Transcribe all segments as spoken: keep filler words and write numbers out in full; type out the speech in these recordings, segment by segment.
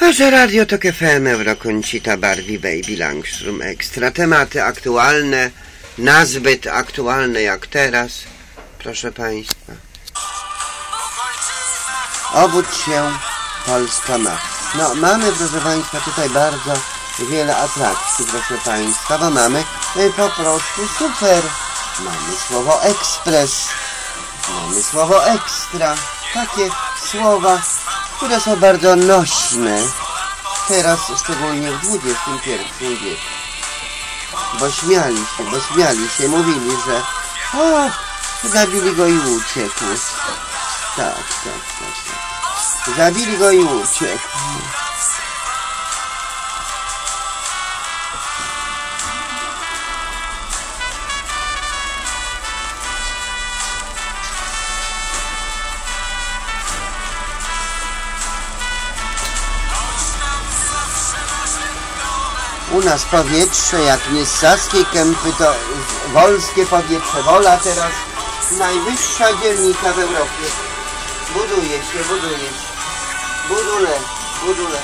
Wasze radio to F M, Euroconsita, Barbie, Baby, Langstrom Extra. Tematy aktualne, nazbyt aktualne jak teraz. Proszę Państwa. Obudź się, Polska ma. No, mamy, proszę Państwa, tutaj bardzo wiele atrakcji, proszę Państwa, bo mamy po prostu super. Mamy słowo ekspres, mamy słowo ekstra. Takie słowa, które są bardzo nośne. Teraz, szczególnie w dwudziestym pierwszym wieku. Bo śmiali się, bo śmiali się, mówili, że o, zabili go i uciekł. Tak, tak, tak, tak. Zabili go i uciekł. U nas powietrze, jak nie z Saskiej Kępy, to wolskie powietrze. Wola teraz najwyższa dzielnica w Europie. Buduje się, buduje się. Budule, budule.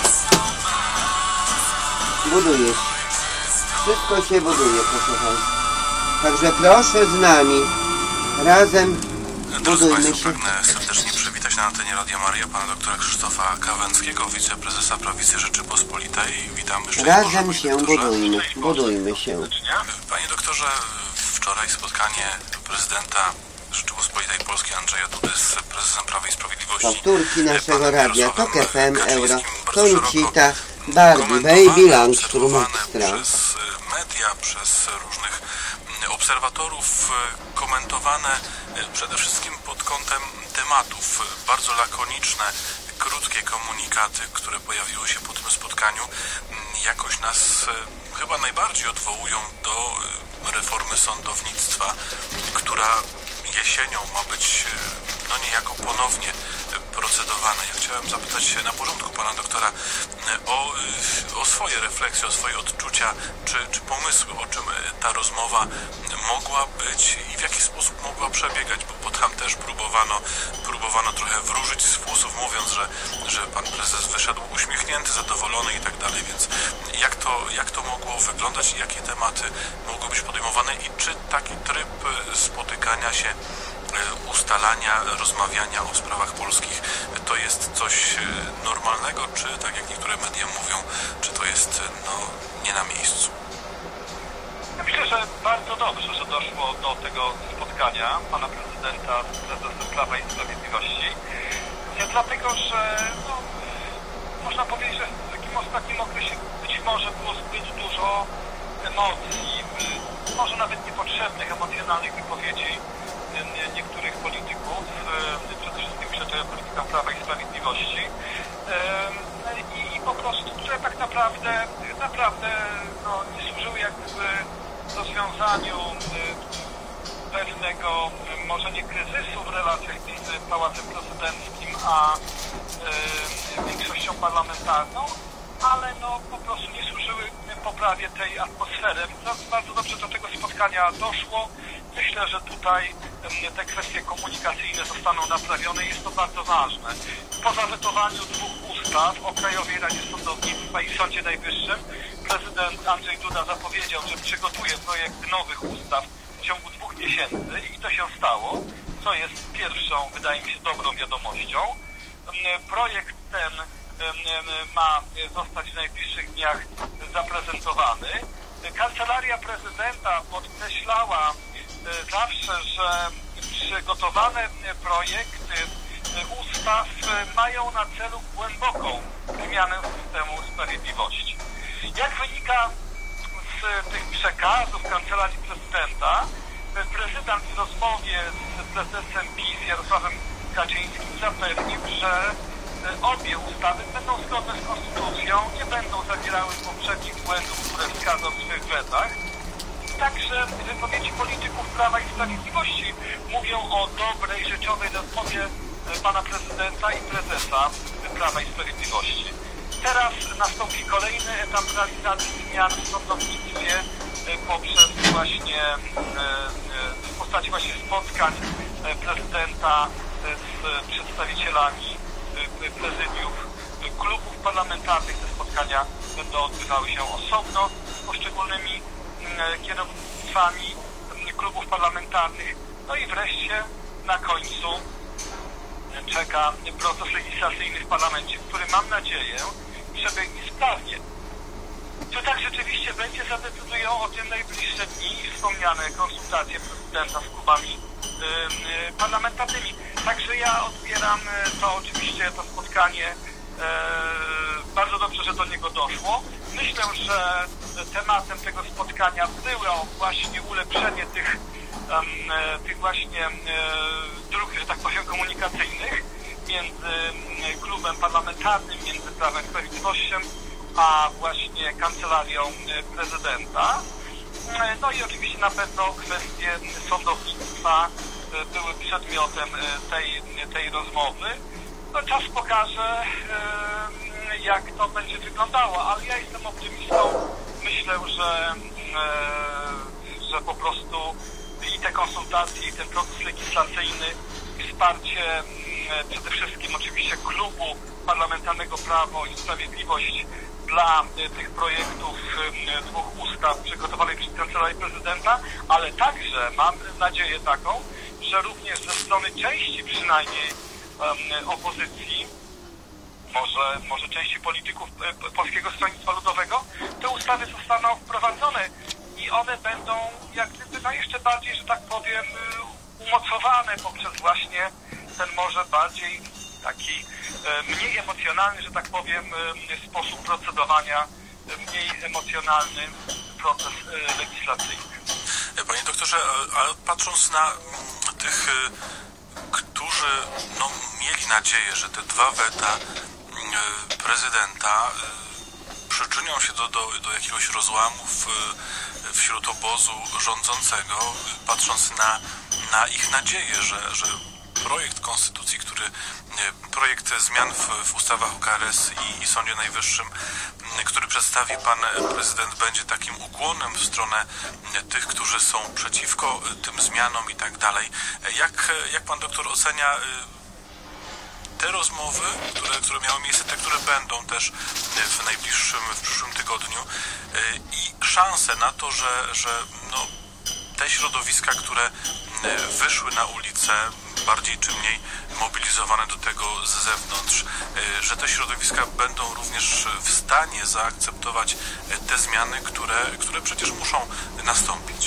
Buduje się. Wszystko się buduje, proszę Państwa. Także proszę z nami. Razem budujmy się. Pragnę serdecznie przywitać na antenie Radia Maria pana doktora Krzysztofa Kawęckiego, wiceprezesa Prawicy Rzeczypospolitej. Witam. Razem się budujmy, budujmy się. Panie doktorze, wczoraj spotkanie prezydenta Rzeczypospolitej Polskiej Andrzeja Dudy z prezesem Prawa i Sprawiedliwości. Powtórki naszego radia to F M, Euro, Consita, Barbie, Baby, Langstrom Extra. Przez media, przez różnych obserwatorów, komentowane przede wszystkim pod kątem tematów. Bardzo lakoniczne, krótkie komunikaty, które pojawiły się po tym spotkaniu, jakoś nas chyba najbardziej odwołują do reformy sądownictwa, która jesienią ma być no niejako ponownie procedowane. Ja chciałem zapytać na porządku pana doktora o, o swoje refleksje, o swoje odczucia, czy, czy pomysły, o czym ta rozmowa mogła być i w jaki sposób mogła przebiegać, bo, bo tam też próbowano, próbowano trochę wróżyć z fusów, mówiąc, że, że pan prezes wyszedł uśmiechnięty, zadowolony i tak dalej, więc jak to, jak to mogło wyglądać i jakie tematy mogły być podejmowane i czy taki tryb spotykania się, ustalania, rozmawiania o sprawach polskich to jest coś normalnego, czy tak jak niektóre media mówią, czy to jest no, nie na miejscu? Ja myślę, że bardzo dobrze, że doszło do tego spotkania pana prezydenta z prezesem Prawa i Sprawiedliwości. Nie dlatego, że no, można powiedzieć, że w takim ostatnim okresie być może było zbyt dużo emocji, może nawet niepotrzebnych, emocjonalnych wypowiedzi niektórych polityków, przede wszystkim myślę tutaj o politykach Prawa i Sprawiedliwości i po prostu, które tak naprawdę naprawdę no, nie służyły jakby rozwiązaniu pewnego, może nie kryzysu w relacjach między Pałacem Prezydenckim a większością parlamentarną, ale no po prostu nie służyły poprawie tej atmosfery. Bardzo dobrze do tego spotkania doszło. Myślę, że tutaj te kwestie komunikacyjne zostaną naprawione i jest to bardzo ważne. Po zawetowaniu dwóch ustaw o Krajowej Radzie Sądownictwa i Sądzie Najwyższym prezydent Andrzej Duda zapowiedział, że przygotuje projekt nowych ustaw w ciągu dwóch miesięcy i to się stało, co jest pierwszą, wydaje mi się, dobrą wiadomością. Projekt ten ma zostać w najbliższych dniach zaprezentowany. Kancelaria prezydenta podkreślała zawsze, że przygotowane projekty ustaw mają na celu głęboką zmianę systemu sprawiedliwości. Jak wynika z tych przekazów Kancelarii Prezydenta, prezydent w rozmowie z prezesem PiS Jarosławem Kaczyńskim zapewnił, że obie ustawy będą zgodne z konstytucją, nie będą zawierały poprzednich błędów, które wskazał w swych wetach. Także wypowiedzi polityków Prawa i Sprawiedliwości mówią o dobrej, rzeczowej rozmowie pana prezydenta i prezesa Prawa i Sprawiedliwości. Teraz nastąpi kolejny etap realizacji zmian w sądownictwie poprzez właśnie w postaci właśnie spotkań prezydenta z przedstawicielami prezydiów klubów parlamentarnych. spotkania będą odbywały się osobno z poszczególnymi kierownictwami klubów parlamentarnych. No i wreszcie na końcu czeka proces legislacyjny w parlamencie, który mam nadzieję przebiegnie sprawnie. Czy tak rzeczywiście będzie, zadecydują o tym najbliższe dni i wspomniane konsultacje prezydenta z klubami yy, parlamentarnymi. Także ja odbieram to oczywiście, to spotkanie, yy, bardzo dobrze, że do niego doszło. Myślę, że tematem tego spotkania było właśnie ulepszenie tych, yy, tych właśnie yy, dróg, że tak powiem, komunikacyjnych między klubem parlamentarnym, między Prawem i Sprawiedliwością, a właśnie kancelarią prezydenta. No i oczywiście na pewno kwestie sądownictwa były przedmiotem tej, tej rozmowy. No, czas pokaże, jak to będzie wyglądało, ale ja jestem optymistą. Myślę, że, że po prostu i te konsultacje, i ten proces legislacyjny, wsparcie przede wszystkim oczywiście klubu parlamentarnego Prawo i Sprawiedliwość dla tych projektów dwóch ustaw przygotowanych przez Kancelarię Prezydenta, ale także mam nadzieję taką, że również ze strony części przynajmniej um, opozycji, może, może części polityków Polskiego Stronnictwa Ludowego, te ustawy zostaną wprowadzone i one będą jak gdyby no jeszcze bardziej, że tak powiem, umocowane poprzez właśnie ten może bardziej taki mniej emocjonalny, że tak powiem, sposób procedowania, mniej emocjonalny proces legislacyjny. Panie doktorze, a patrząc na tych, którzy no, mieli nadzieję, że te dwa weta prezydenta przyczynią się do, do, do jakiegoś rozłamu w, wśród obozu rządzącego, patrząc na, na ich nadzieję, że, że projekt konstytucji, który, projekt zmian w, w ustawach o K R S i, i Sądzie Najwyższym, który przedstawi pan prezydent, będzie takim ukłonem w stronę tych, którzy są przeciwko tym zmianom i tak dalej. Jak, jak pan doktor ocenia te rozmowy, które, które miały miejsce, te, które będą też w najbliższym, w przyszłym tygodniu i szanse na to, że, że no, te środowiska, które wyszły na ulicę, bardziej czy mniej mobilizowane do tego z zewnątrz, że te środowiska będą również w stanie zaakceptować te zmiany, które, które przecież muszą nastąpić.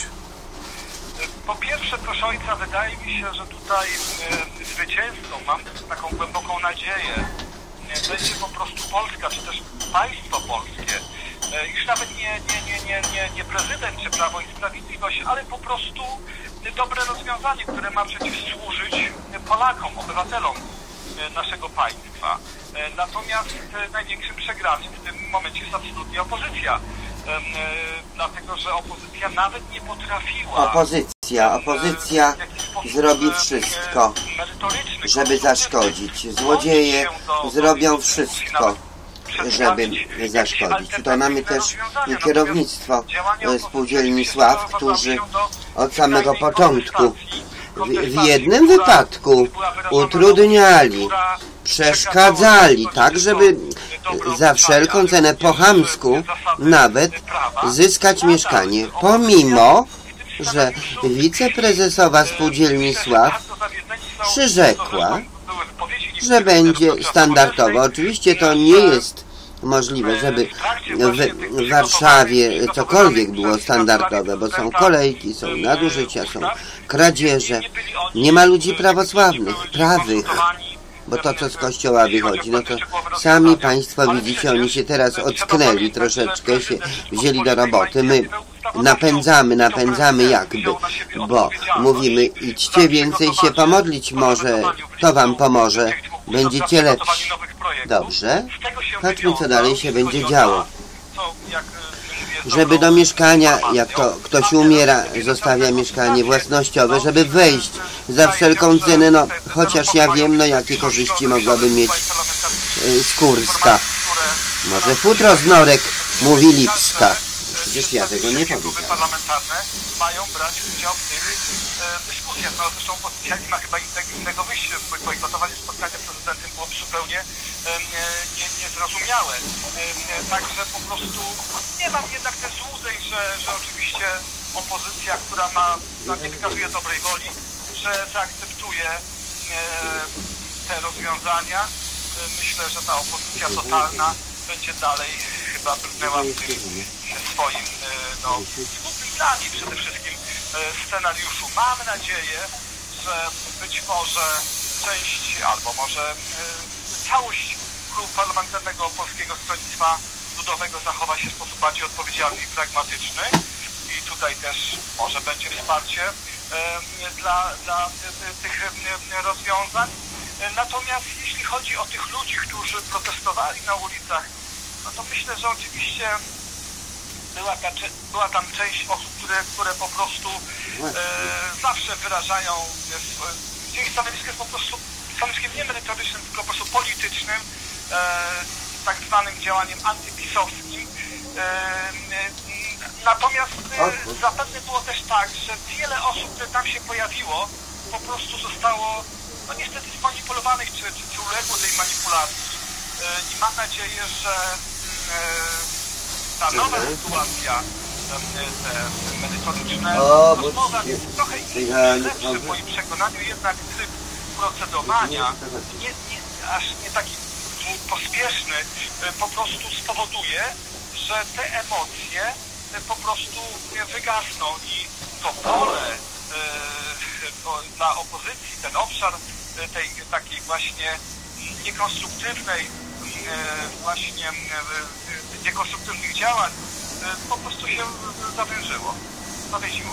Po pierwsze, proszę ojca, wydaje mi się, że tutaj e, zwycięzcą, mam taką głęboką nadzieję, e, będzie po prostu Polska, czy też państwo polskie. E, już nawet nie, nie, nie, nie, nie, nie prezydent, czy Prawo i Sprawiedliwość, ale po prostu dobre rozwiązanie, które ma przecież służyć Polakom, obywatelom e, naszego państwa. E, natomiast e, największym przegranym w tym momencie jest absolutnie opozycja. Dlatego, że opozycja nawet nie potrafiła... Opozycja, opozycja zrobi wszystko, żeby zaszkodzić. Złodzieje zrobią wszystko, żeby zaszkodzić. Tutaj mamy też kierownictwo spółdzielni Sław, którzy od samego początku w jednym wypadku utrudniali, przeszkadzali, tak żeby za wszelką cenę po chamsku nawet zyskać mieszkanie, pomimo że wiceprezesowa spółdzielni Sław przyrzekła, że będzie standardowo. Oczywiście to nie jest możliwe, żeby w Warszawie cokolwiek było standardowe, bo są kolejki, są nadużycia, są kradzieże, nie ma ludzi prawosławnych, prawych, bo to, co z kościoła wychodzi, no to sami państwo widzicie, oni się teraz ocknęli, troszeczkę się wzięli do roboty. My napędzamy, napędzamy jakby, bo mówimy, idźcie więcej się pomodlić, może to wam pomoże, będziecie lepsi. Dobrze, patrzmy, co dalej się będzie działo. Żeby do mieszkania, jak to ktoś umiera, zostawia mieszkanie własnościowe, żeby wejść za wszelką cenę, no chociaż ja wiem, no jakie korzyści mogłaby mieć yy, Skórska. Może futro z norek, mówi Lipska. Przecież ja tego nie wszystkie grupy powiedziałem. parlamentarne mają brać udział w tych e, dyskusjach. No zresztą opozycja nie ma chyba innego wyjścia. Bojkotowanie spotkania z prezydentem byłoby zupełnie e, nie, niezrozumiałe. E, także po prostu nie mam jednak też złudzeń, że, że oczywiście opozycja, która ma, no, nie wykazuje dobrej woli, że zaakceptuje e, te rozwiązania. E, myślę, że ta opozycja totalna będzie dalej chyba brnęła w tym swoim no, smutnym dla niej przede wszystkim scenariuszu. Mam nadzieję, że być może część albo może całość klubu parlamentarnego Polskiego Stronnictwa Ludowego zachowa się w sposób bardziej odpowiedzialny i pragmatyczny i tutaj też może będzie wsparcie dla, dla tych rozwiązań. Natomiast jeśli chodzi o tych ludzi, którzy protestowali na ulicach, no to myślę, że oczywiście była, ta, była tam część osób, które, które po prostu e, zawsze wyrażają, gdzie ich stanowisko jest po prostu stanowiskiem nie merytorycznym, tylko po prostu politycznym, e, tak zwanym działaniem antypisowskim. E, e, natomiast e, zapewne było też tak, że wiele osób, które tam się pojawiło, po prostu zostało no niestety zmanipulowanych, czy, czy, czy uległo tej manipulacji. E, I mam nadzieję, że ta nowa sytuacja, te merytoryczne rozmowy jest trochę inny, lepszy w moim przekonaniu, jednak tryb procedowania, nie, nie, aż nie taki pospieszny, po prostu spowoduje, że te emocje po prostu wygasną i to pole dla opozycji, ten obszar tej takiej właśnie niekonstruktywnej właśnie niekonstruktywnych działań po prostu się zawężyło, zawiesiło.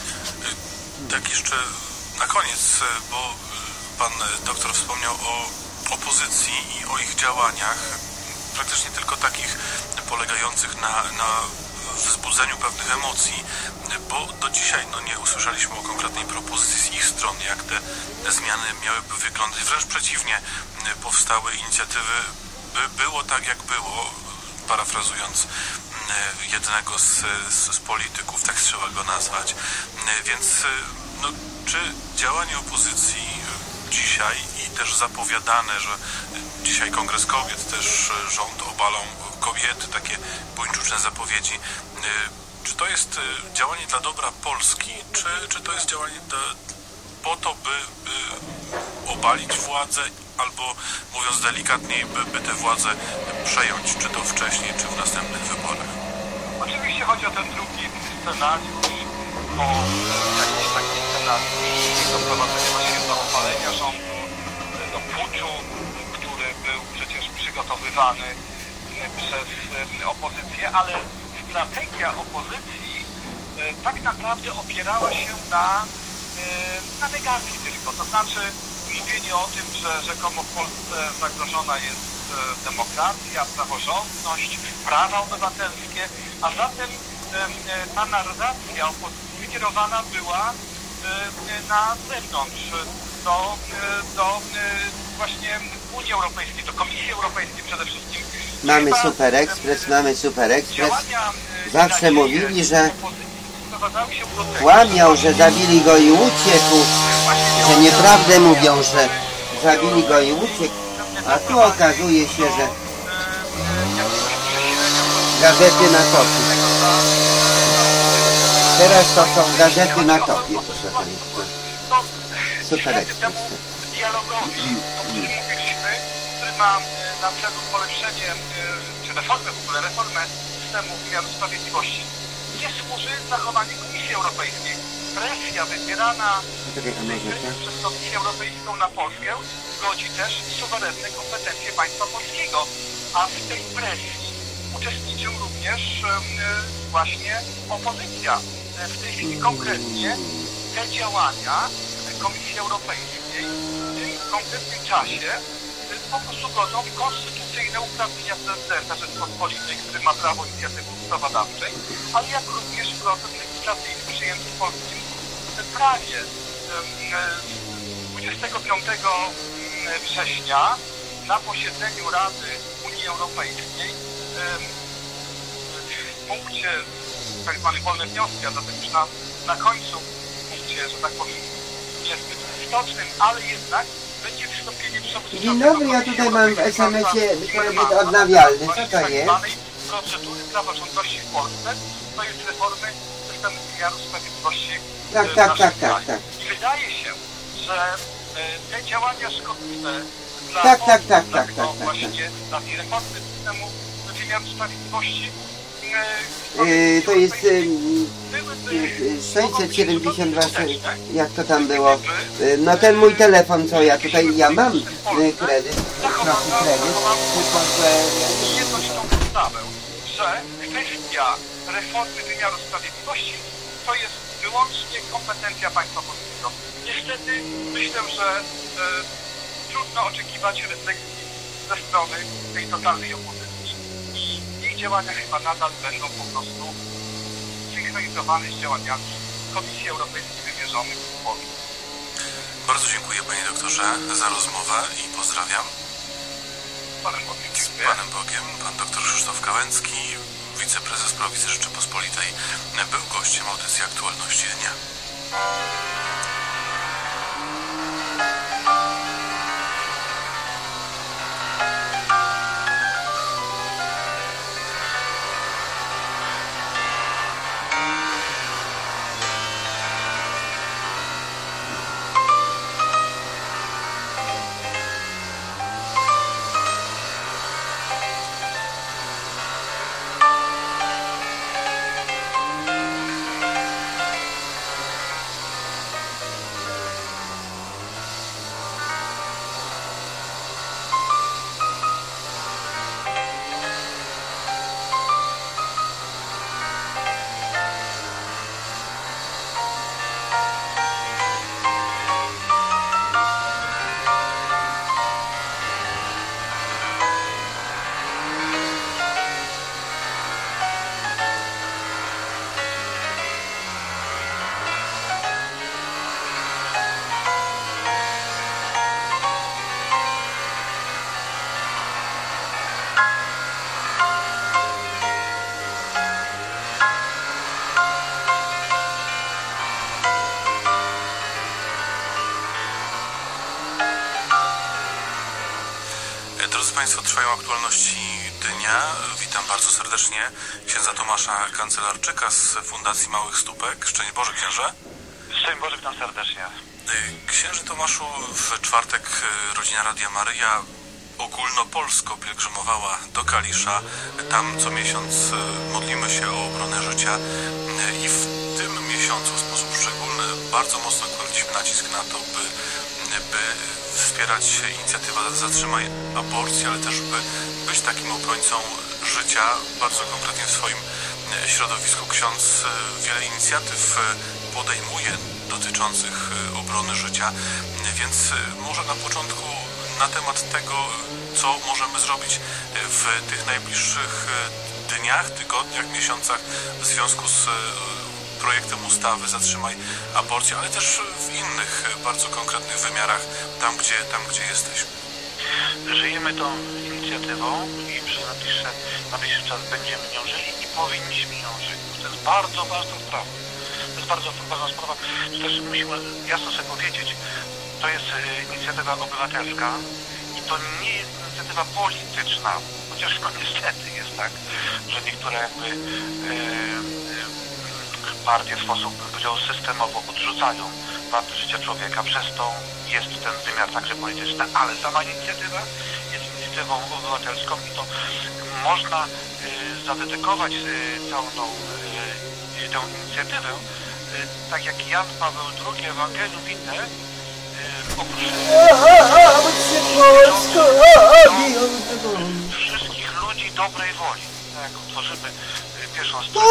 Tak jeszcze na koniec, bo pan doktor wspomniał o opozycji i o ich działaniach, praktycznie tylko takich polegających na, na wzbudzeniu pewnych emocji, bo do dzisiaj no, nie usłyszeliśmy o konkretnej propozycji z ich strony, jak te, te zmiany miałyby wyglądać. Wręcz przeciwnie, powstały inicjatywy, by było tak, jak było, parafrazując jednego z, z, z polityków, tak trzeba go nazwać. Więc no, czy działanie opozycji dzisiaj i też zapowiadane, że dzisiaj Kongres Kobiet, też rząd obalą kobiety, takie buńczuczne zapowiedzi, czy to jest działanie dla dobra Polski, czy, czy to jest działanie dla, po to, by, by obalić władzę, albo mówiąc delikatniej, by, by tę władzę przejąć, czy to wcześniej, czy w następnych wyborach? Oczywiście chodzi o ten drugi scenariusz, o jakiś taki scenariusz doprowadzenia właśnie do obalenia rządu, do puczu, który był przecież przygotowywany przez opozycję, ale strategia opozycji tak naprawdę opierała się na, na negacji tylko, to znaczy mówienie o tym, że rzekomo w Polsce zagrożona jest demokracja, praworządność, prawa obywatelskie, a zatem ta narracja opozycji kierowana była na zewnątrz, do, do właśnie Unii Europejskiej, do Komisji Europejskiej przede wszystkim. Mamy Super Express, mamy Super Express. Zawsze mówili, że kłamiał, że zabili go i uciekł, że nieprawdę mówią, że zabili go i uciekł, a tu okazuje się, że gazety na topie. Teraz to są gazety na topie, proszę Państwa. Super Express. Dialogowi, o którym mówiliśmy, który ma na celu polepszenie, czy reformę w ogóle, reformę systemu wymiaru sprawiedliwości, nie służy zachowanie Komisji Europejskiej. Presja wywierana przez Komisję Europejską na Polskę godzi też suwerenne kompetencje państwa polskiego, a w tej presji uczestniczy również właśnie opozycja. W tej chwili konkretnie te działania Komisji Europejskiej w tym konkretnym czasie po prostu godzą w konstytucyjne uprawnienia prezydenta Rzeczypospolitej, który ma prawo inicjatywy ustawodawczej, ale jak również proces legislacyjny przyjęty w polskim prawie. dwudziestego piątego września na posiedzeniu Rady Unii Europejskiej w punkcie tak zwane wolne wnioski, a zatem już na, na końcu punkcie, że tak powiem, niezbyt istotnym, ale jednak będzie wystąpienie przewodniczącego. Dzień dobry, ja tutaj mam w es em esie kredyt odnawialny. Co to jest? Procedury praworządności w Polsce, to jest reformy systemu wymiaru sprawiedliwości. Tak, w tak, naszym tak, tak, kraju. tak. I wydaje się, że e, te działania szkodliwe dla Tak, tak, Polski, tak, dla tak, tego tak, tak, właśnie dla tej reformy systemu wymiaru sprawiedliwości Yy, e, to jest yy, byłyby, yy, sześćset siedemdziesiąt dwa, skuteczne, jak to tam było? Yy, no ten mój telefon, co ja tutaj, ja mam yy, kredyt, trochę kredyt, tylko że... jedność tą ustawę, że kwestia reformy wymiaru sprawiedliwości to jest wyłącznie kompetencja państwa polskiego. Niestety myślę, że e, trudno oczekiwać refleksji ze strony tej totalnej opozycji i jej działania chyba nadal będą po prostu synchronizowane z działaniami Komisji Europejskiej wymierzonych w Polsce. Bardzo dziękuję panie doktorze za rozmowę i pozdrawiam. Z Panem Bogiem. Z Panem Bogiem, pan doktor Krzysztof Kałęcki, wiceprezes Prawicy Rzeczypospolitej, był gościem audycji Aktualności Dnia. Drodzy Państwo, trwają aktualności dnia. Witam bardzo serdecznie księdza Tomasza Kancelarczyka z Fundacji Małych Stópek. Szczęść Boże, księże. Szczęść Boże, witam serdecznie. Księże Tomaszu, w czwartek rodzina Radia Maryja ogólnopolsko pielgrzymowała do Kalisza. Tam co miesiąc modlimy się o obronę życia i w tym miesiącu w sposób szczególny bardzo mocno kładziemy nacisk na to, by, by wspierać inicjatywę Zatrzymaj Aborcję, ale też by być takim obrońcą życia, bardzo konkretnie w swoim środowisku. Ksiądz wiele inicjatyw podejmuje dotyczących obrony życia, więc może na początku na temat tego, co możemy zrobić w tych najbliższych dniach, tygodniach, miesiącach w związku z projektem ustawy Zatrzymaj Aborcję, ale też w innych bardzo konkretnych wymiarach, tam gdzie, tam, gdzie jesteśmy. Żyjemy tą inicjatywą i przez najbliższy, najbliższy czas będziemy nią żyli i powinniśmy nią żyć. To jest bardzo ważna sprawa. To jest bardzo ważna sprawa. To też musimy jasno sobie powiedzieć, to jest inicjatywa obywatelska i to nie jest inicjatywa polityczna, chociaż no niestety jest tak, że niektóre jakby yy, partie w sposób, bym powiedział, systemowo odrzucają wartość życia człowieka, przez to jest ten wymiar także polityczny, ale sama inicjatywa jest inicjatywą obywatelską i to można y, zadedykować y, całą tą, y, tę inicjatywę, y, tak jak Jan Paweł drugi, Ewangelium inne, y, oprócz wszystkich ludzi dobrej woli. Jak utworzymy pierwszą stronę,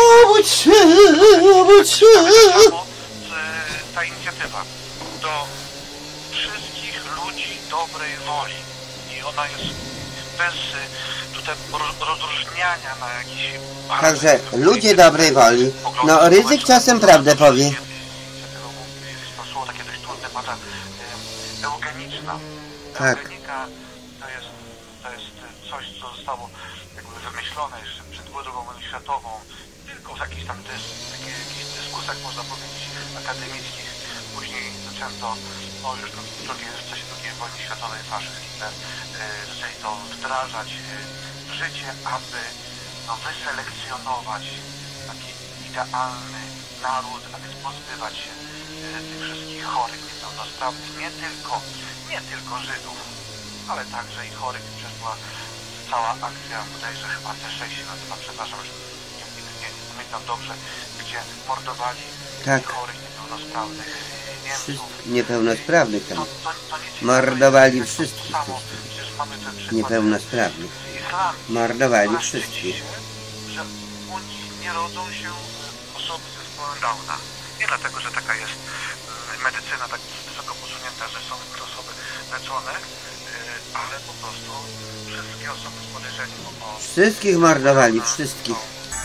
ta inicjatywa do wszystkich ludzi dobrej woli i ona jest bez tutaj rozróżniania na jakiś... Także ludzie dobrej woli. No ryzyk czasem prawdę powie. To słowo takie dość trudne, pada eugeniczna. Tak. Eugenika to jest, to jest coś, co zostało jakby wymyślone jeszcze przed drugą wojną światową. tylko w jakichś tam też, takich, jakichś dyskusjach, można powiedzieć, akademickich. Później zaczęto, no już w czasie drugiej wojny światowej faszyzm Hitler, yy, zaczęli to wdrażać yy, w życie, aby no, wyselekcjonować taki idealny naród, a więc pozbywać się yy, tych wszystkich chorych, niepełnosprawnych, nie tylko, nie tylko Żydów, ale także i chorych. Przecież była cała akcja, bodajże chyba T sześć się nazywa, przepraszam, że nie, nie, nie, nie pamiętam dobrze, gdzie mordowali Tak. chorych, niepełnosprawnych Niemców. Niepełnosprawnych tam. To, to, to nic Mordowali innego, wszystkich. to samo. Przecież mamy ten przykład Niepełnosprawnych. z Islandii, Mordowali która wszystkich. szczyci się, że u nich nie rodzą się osoby z zespołem Downa. Nie dlatego, że taka jest y, medycyna tak wysoko posunięta, że są te osoby leczone, y, ale po prostu wszystkie osoby z podejrzeniem o... Wszystkich mordowali, wszystkich.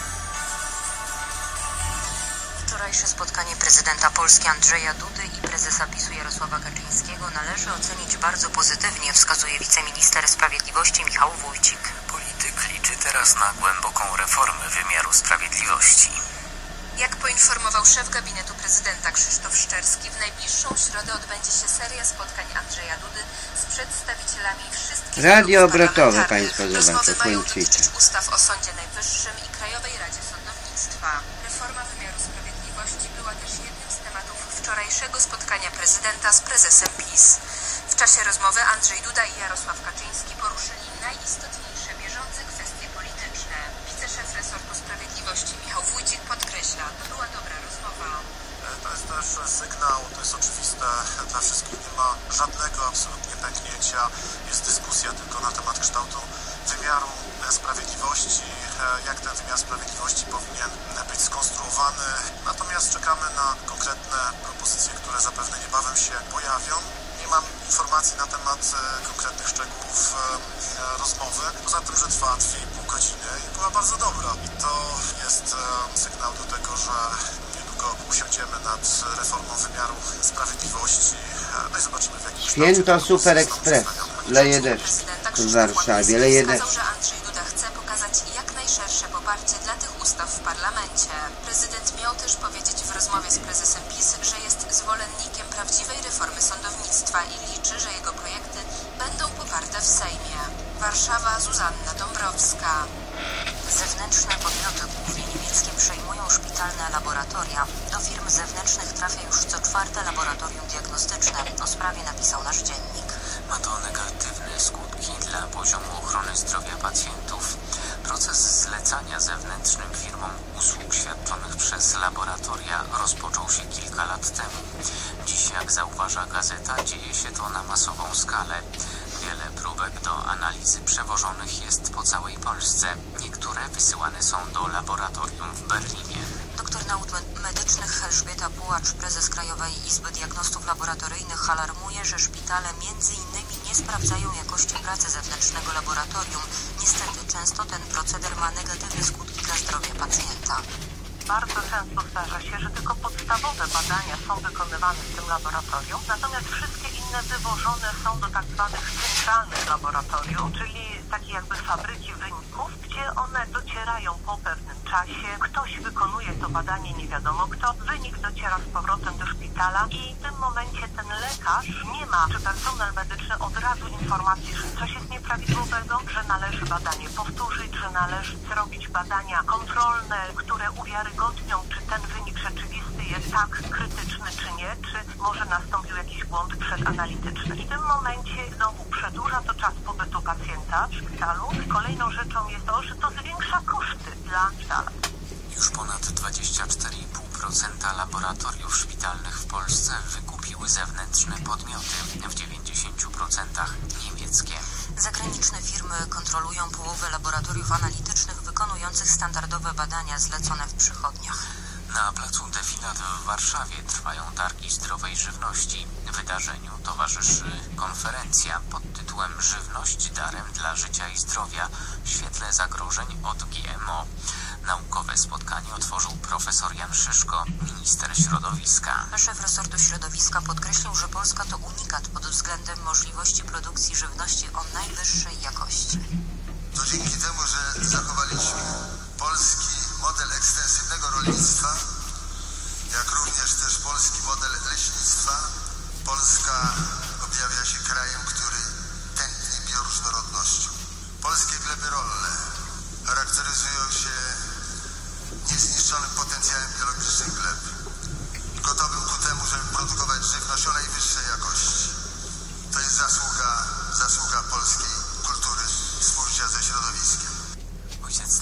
Wczorajsze spotkanie prezydenta Polski Andrzeja Dudy i prezesa PiSu Jarosława Kaczyńskiego należy ocenić bardzo pozytywnie, wskazuje wiceminister sprawiedliwości Michał Wójcik. Polityk liczy teraz na głęboką reformę wymiaru sprawiedliwości. Jak poinformował szef gabinetu prezydenta Krzysztof Szczerski, w najbliższą środę odbędzie się seria spotkań Andrzeja Dudy z przedstawicielami wszystkich Radio klubów obrotowe parlamentarnych. państwo Rozmowy zobaczą, mają Wójcika. dotyczyć ustaw o Sądzie Najwyższym i Krajowej Radzie Sądownictwa. Reforma wymiaru sprawiedliwości była też jednym z tematów wczorajszego spotkania prezydenta z prezesem PiS. W czasie rozmowy Andrzej Duda i Jarosław Kaczyński poruszyli najistotniejsze bieżące kwestie polityczne. Wiceszef resortu sprawiedliwości Michał Wójcik podkreśla, to była dobra rozmowa. To jest też sygnał, to jest oczywiste dla wszystkich, nie ma żadnego absolutnie pęknięcia, jest dyskusja tylko na temat kształtu wymiaru sprawiedliwości, jak ten wymiar sprawiedliwości powinien być skonstruowany, natomiast czekamy na konkretne propozycje, które zapewne niebawem się pojawią. Nie mam informacji na temat konkretnych szczegółów rozmowy, poza tym, że trwa dwie i pół godziny i była bardzo dobra i to jest sygnał do tego, że niedługo usiądziemy nad reformą wymiaru sprawiedliwości, no i zobaczymy w jakim Święto Super Express. Leje deszcz w Warszawie. Leje deszcz. Wskazał, że Andrzej Duda chce pokazać jak najszersze poparcie dla tych ustaw w parlamencie. Prezydent miał też powiedzieć w rozmowie z prezesem PiS, że jest zwolennikiem prawdziwej reformy sądownictwa i liczy, że jego projekty będą poparte w Sejmie. Warszawa, Zuzanna Dąbrowska. Zewnętrzne podmioty, głównie niemieckie, przejmują szpitalne laboratoria. Do firm zewnętrznych trafia już co czwarte laboratorium diagnostyczne. O sprawie napisał nasz dziennik. Ma to negatywne skutki dla poziomu ochrony zdrowia pacjentów. Proces zlecania zewnętrznym firmom usług świadczonych przez laboratoria rozpoczął się kilka lat temu. Dziś, jak zauważa gazeta, dzieje się to na masową skalę. Wiele próbek do analizy przewożonych jest po całej Polsce. Niektóre wysyłane są do laboratorium w Berlinie. Doktor nauk medycznych Elżbieta Pułacz, prezes Krajowej Izby Diagnostów Laboratoryjnych, alarmuje, że szpitale między innymi nie sprawdzają jakości pracy zewnętrznego laboratorium. Niestety często ten proceder ma negatywne skutki dla zdrowia pacjenta. Bardzo często zdarza się, że tylko podstawowe badania są wykonywane w tym laboratorium, natomiast wszystkie inne wywożone są do tak zwanych centralnych laboratoriów, czyli takie jakby fabryki wyników, gdzie one docierają po pewnym czasie. Ktoś wykonuje to badanie, nie wiadomo kto, wynik dociera z powrotem do szpitala i w tym momencie ten lekarz nie ma, czy personel medyczny od razu informacji, że coś jest nieprawidłowego, że należy badanie powtórzyć, że należy zrobić badania kontrolne, które uwiarygodnią, czy ten wynik rzeczywisty jest tak krytyczny, czy nie, czy może nastąpił jakiś błąd przedanalityczny. I w tym momencie znowu przedłuża to czas pobytu pacjenta w szpitalu. Kolejną rzeczą jest to, że to zwiększa koszty dla szpitala. Już ponad dwadzieścia cztery i pół procent laboratoriów szpitalnych w Polsce wykupiły zewnętrzne podmioty, w dziewięćdziesięciu procentach niemieckie. Zagraniczne firmy kontrolują połowę laboratoriów analitycznych wykonujących standardowe badania zlecone w przychodniach. Na placu Defilat w Warszawie trwają targi zdrowej żywności. Wydarzeniu towarzyszy konferencja pod tytułem Żywność darem dla życia i zdrowia w świetle zagrożeń od G M O. Naukowe spotkanie otworzył profesor Jan Szyszko, minister środowiska. Szef resortu środowiska podkreślił, że Polska to unikat pod względem możliwości produkcji żywności o najwyższej jakości. To dzięki temu, że zachowaliśmy polski model ekstensywny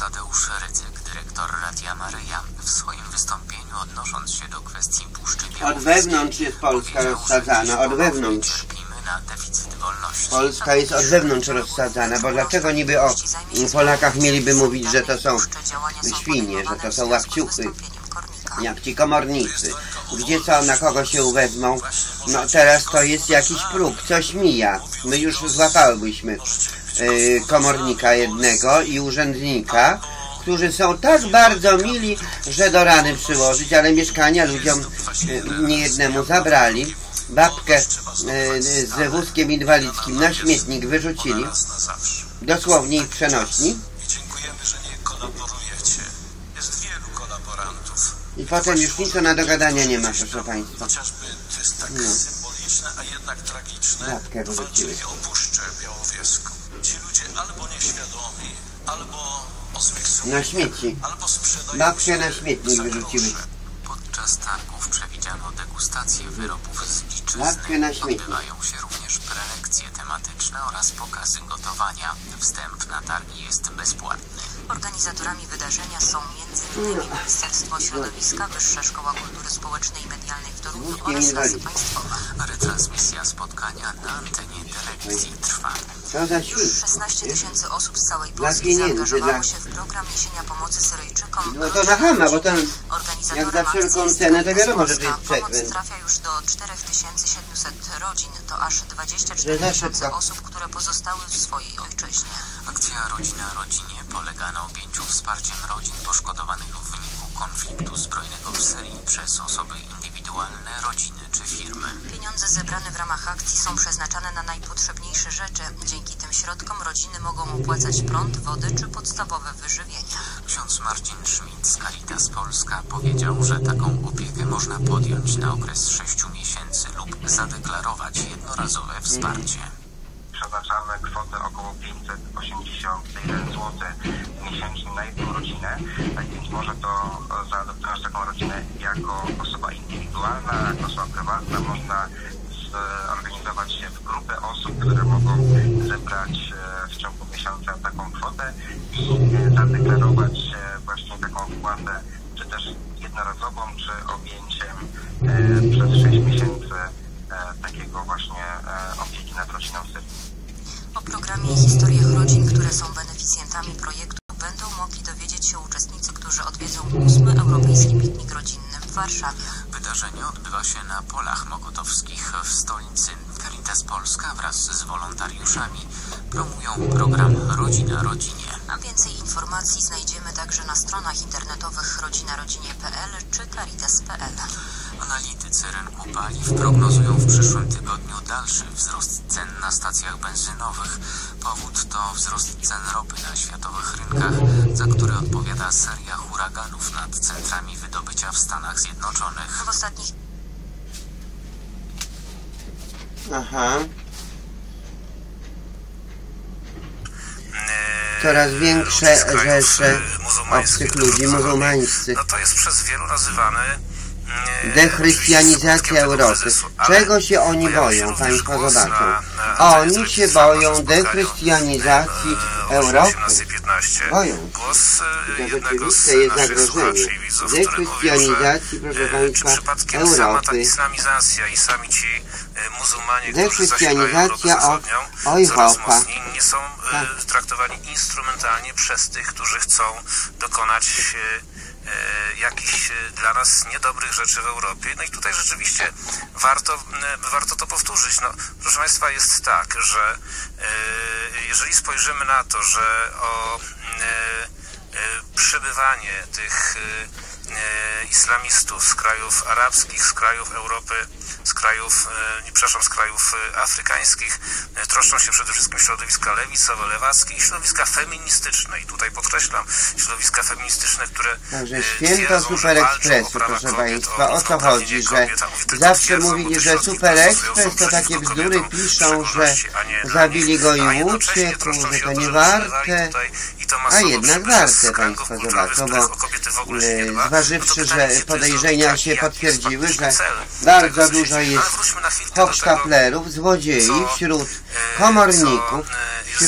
Tadeusz Rydzyk, dyrektor Radia Maryja, w swoim wystąpieniu odnosząc się do kwestii Puszczy Białowieskiej, Od wewnątrz jest Polska rozsadzana, od wewnątrz. Trpimy na deficyt wolności. Polska jest od wewnątrz rozsadzana, bo dlaczego niby o Polakach mieliby mówić, że to są świnie, że to są łapciuchy, jak ci komornicy. Gdzie co, na kogo się uwezmą? No teraz to jest jakiś próg, coś mija. My już złapałybyśmy yy, komornika jednego i urzędnika, którzy są tak bardzo mili, że do rany przyłożyć, ale mieszkania ludziom yy, niejednemu zabrali. Babkę yy, z wózkiem inwalidzkim na śmietnik wyrzucili, dosłownie i przenośni. Dziękujemy, że nie kolaborujecie. Jest wielu kolaborantów. I potem już nic na dogadania nie ma, proszę Państwa. Chociażby to jest tak No. symboliczne, a jednak tragiczne. Babkę wyrzuciły. Walczyli o Puszczę Białowieską. Ci ludzie albo nieświadomi, albo o złych sumieniach, Na śmieci. albo sprzedają Babkę się na śmietnik za wyrzuciły. grosze. Podczas targów przewidziano degustację wyrobów z Babkę na dziczyzny. śmietnik. Odbywają się również prelekcje tematyczne oraz pokazy gotowania. Wstęp na targi jest bezpłatny. Organizatorami wydarzenia są między innymi Ministerstwo Środowiska, Wyższa Szkoła Kultury Społecznej i Medialnej w Toruniu oraz Lasy Państwowe. Retransmisja spotkania na antenie telewizji trwa. Co za Już świn. szesnaście tysięcy osób z całej Dla Polski pieniędzy, zaangażowało dla- się w program niesienia pomocy Syryjczykom. No to na chama, bo ten Organizatorem jak za wszelką akcji cenę, jest to wiadomo, że to Polska. jest Pomoc przekręt. trafia już do cztery tysiące siedemset rodzin. To aż dwadzieścia Że cztery za tysiące szybko. osób, które pozostały w swojej ojczyźnie. Akcja Rodzina Rodzinie polega na objęciu wsparciem rodzin poszkodowanych w wyniku konfliktu zbrojnego w Syrii przez osoby indywidualne, rodziny czy firmy. Pieniądze zebrane w ramach akcji są przeznaczane na najpotrzebniejsze rzeczy. Dzięki tym środkom rodziny mogą opłacać prąd, wodę czy podstawowe wyżywienie. Ksiądz Marcin Schmidt z Caritas Polska powiedział, że taką opiekę można podjąć na okres sześciu miesięcy lub zadeklarować jednorazowe wsparcie. Przeznaczamy kwotę około pięćset osiemdziesiąt jeden złotych miesięcznie na jedną rodzinę, tak więc może to zaadoptować taką rodzinę jako osoba indywidualna, jako osoba prywatna, można zorganizować się w grupę osób, które mogą zebrać w ciągu miesiąca taką kwotę i zadeklarować właśnie taką wpłatę, czy też jednorazową, czy objęciem przez sześć miesięcy takiego właśnie opieki nad rodziną Syrii. O programie i historiach rodzin, które są beneficjentami projektu, będą mogli dowiedzieć się uczestnicy, którzy odwiedzą ósmy Europejski Piknik Rodzinny w Warszawie. Wydarzenie odbywa się na Polach Mokotowskich w stolicy. Caritas Polska wraz z wolontariuszami promują program Rodzina Rodzinie. A więcej informacji znajdziemy także na stronach internetowych rodzinarodzinie kropka p l czy caritas kropka p l. Analitycy rynku paliw prognozują w przyszłym tygodniu dalszy wzrost cen na stacjach benzynowych. Powód to wzrost cen ropy na światowych rynkach, za który odpowiada seria huraganów nad centrami wydobycia w Stanach Zjednoczonych. W ostatnich Aha. Coraz większe rzesze obcych ludzi muzułmańskich. No to jest przez wielu nazywany Dechrystianizacja Europy. Czego się oni boją? Państwo zobaczą. Oni się boją dechrystianizacji Europy. Boją. Głos To jednego z rzeczywiście jest naszych słuchaczy zagrożenie. i widzów, który mówił, że Dechrystianizacji, proszę e, czy Państwa, przypadkiem sama ta Europy. islamizacja i sami ci e, muzułmanie, którzy Dechrystianizacja zasilają Europę o- Zachodnią, oj, coraz hopa. mocniej nie są e, traktowani instrumentalnie przez tych, którzy chcą dokonać e, e, jakichś e, dla nas niedobrych rzeczy w Europie. No i tutaj rzeczywiście warto, e, warto to powtórzyć. No, proszę Państwa, jest tak, że e, jeżeli spojrzymy na to, że o e, przybywanie tych e, islamistów z krajów arabskich, z krajów Europy, z krajów, e, przepraszam, z krajów e, afrykańskich, e, troszczą się przede wszystkim środowiska lewicowe, lewackie i środowiska feministyczne. I tutaj podkreślam, środowiska feministyczne, które Także e, święto twierdzą, Super że walczą Ekspresu, o prawa proszę kobiet, Państwa, o co równouprawnienie chodzi, że kobiet, a mówię tylko zawsze twierdzą, mówili, bo te że środki Super stosują Ekspres są to takie przeciwko bzdury kobietom, w piszą, że szczególności, a nie dla zabili nich, go a i jednocześnie uciekł, troszczą że się to o to, nie że warte. tutaj i to A masowo jednak przybysze warte, z kręgów Państwo kulturowych, w zobaczą, których bo o kobiety w ogóle się nie e, dba. zważywszy, No to że pytanie, czy to podejrzenia jest się jaki potwierdziły, jest że cel bardzo tego, co się dużo dzieje. jest Ale wróćmy na chwilkę do tego, hochsztaplerów, złodziei co, wśród e, komorników, co, e, jest wśród głównym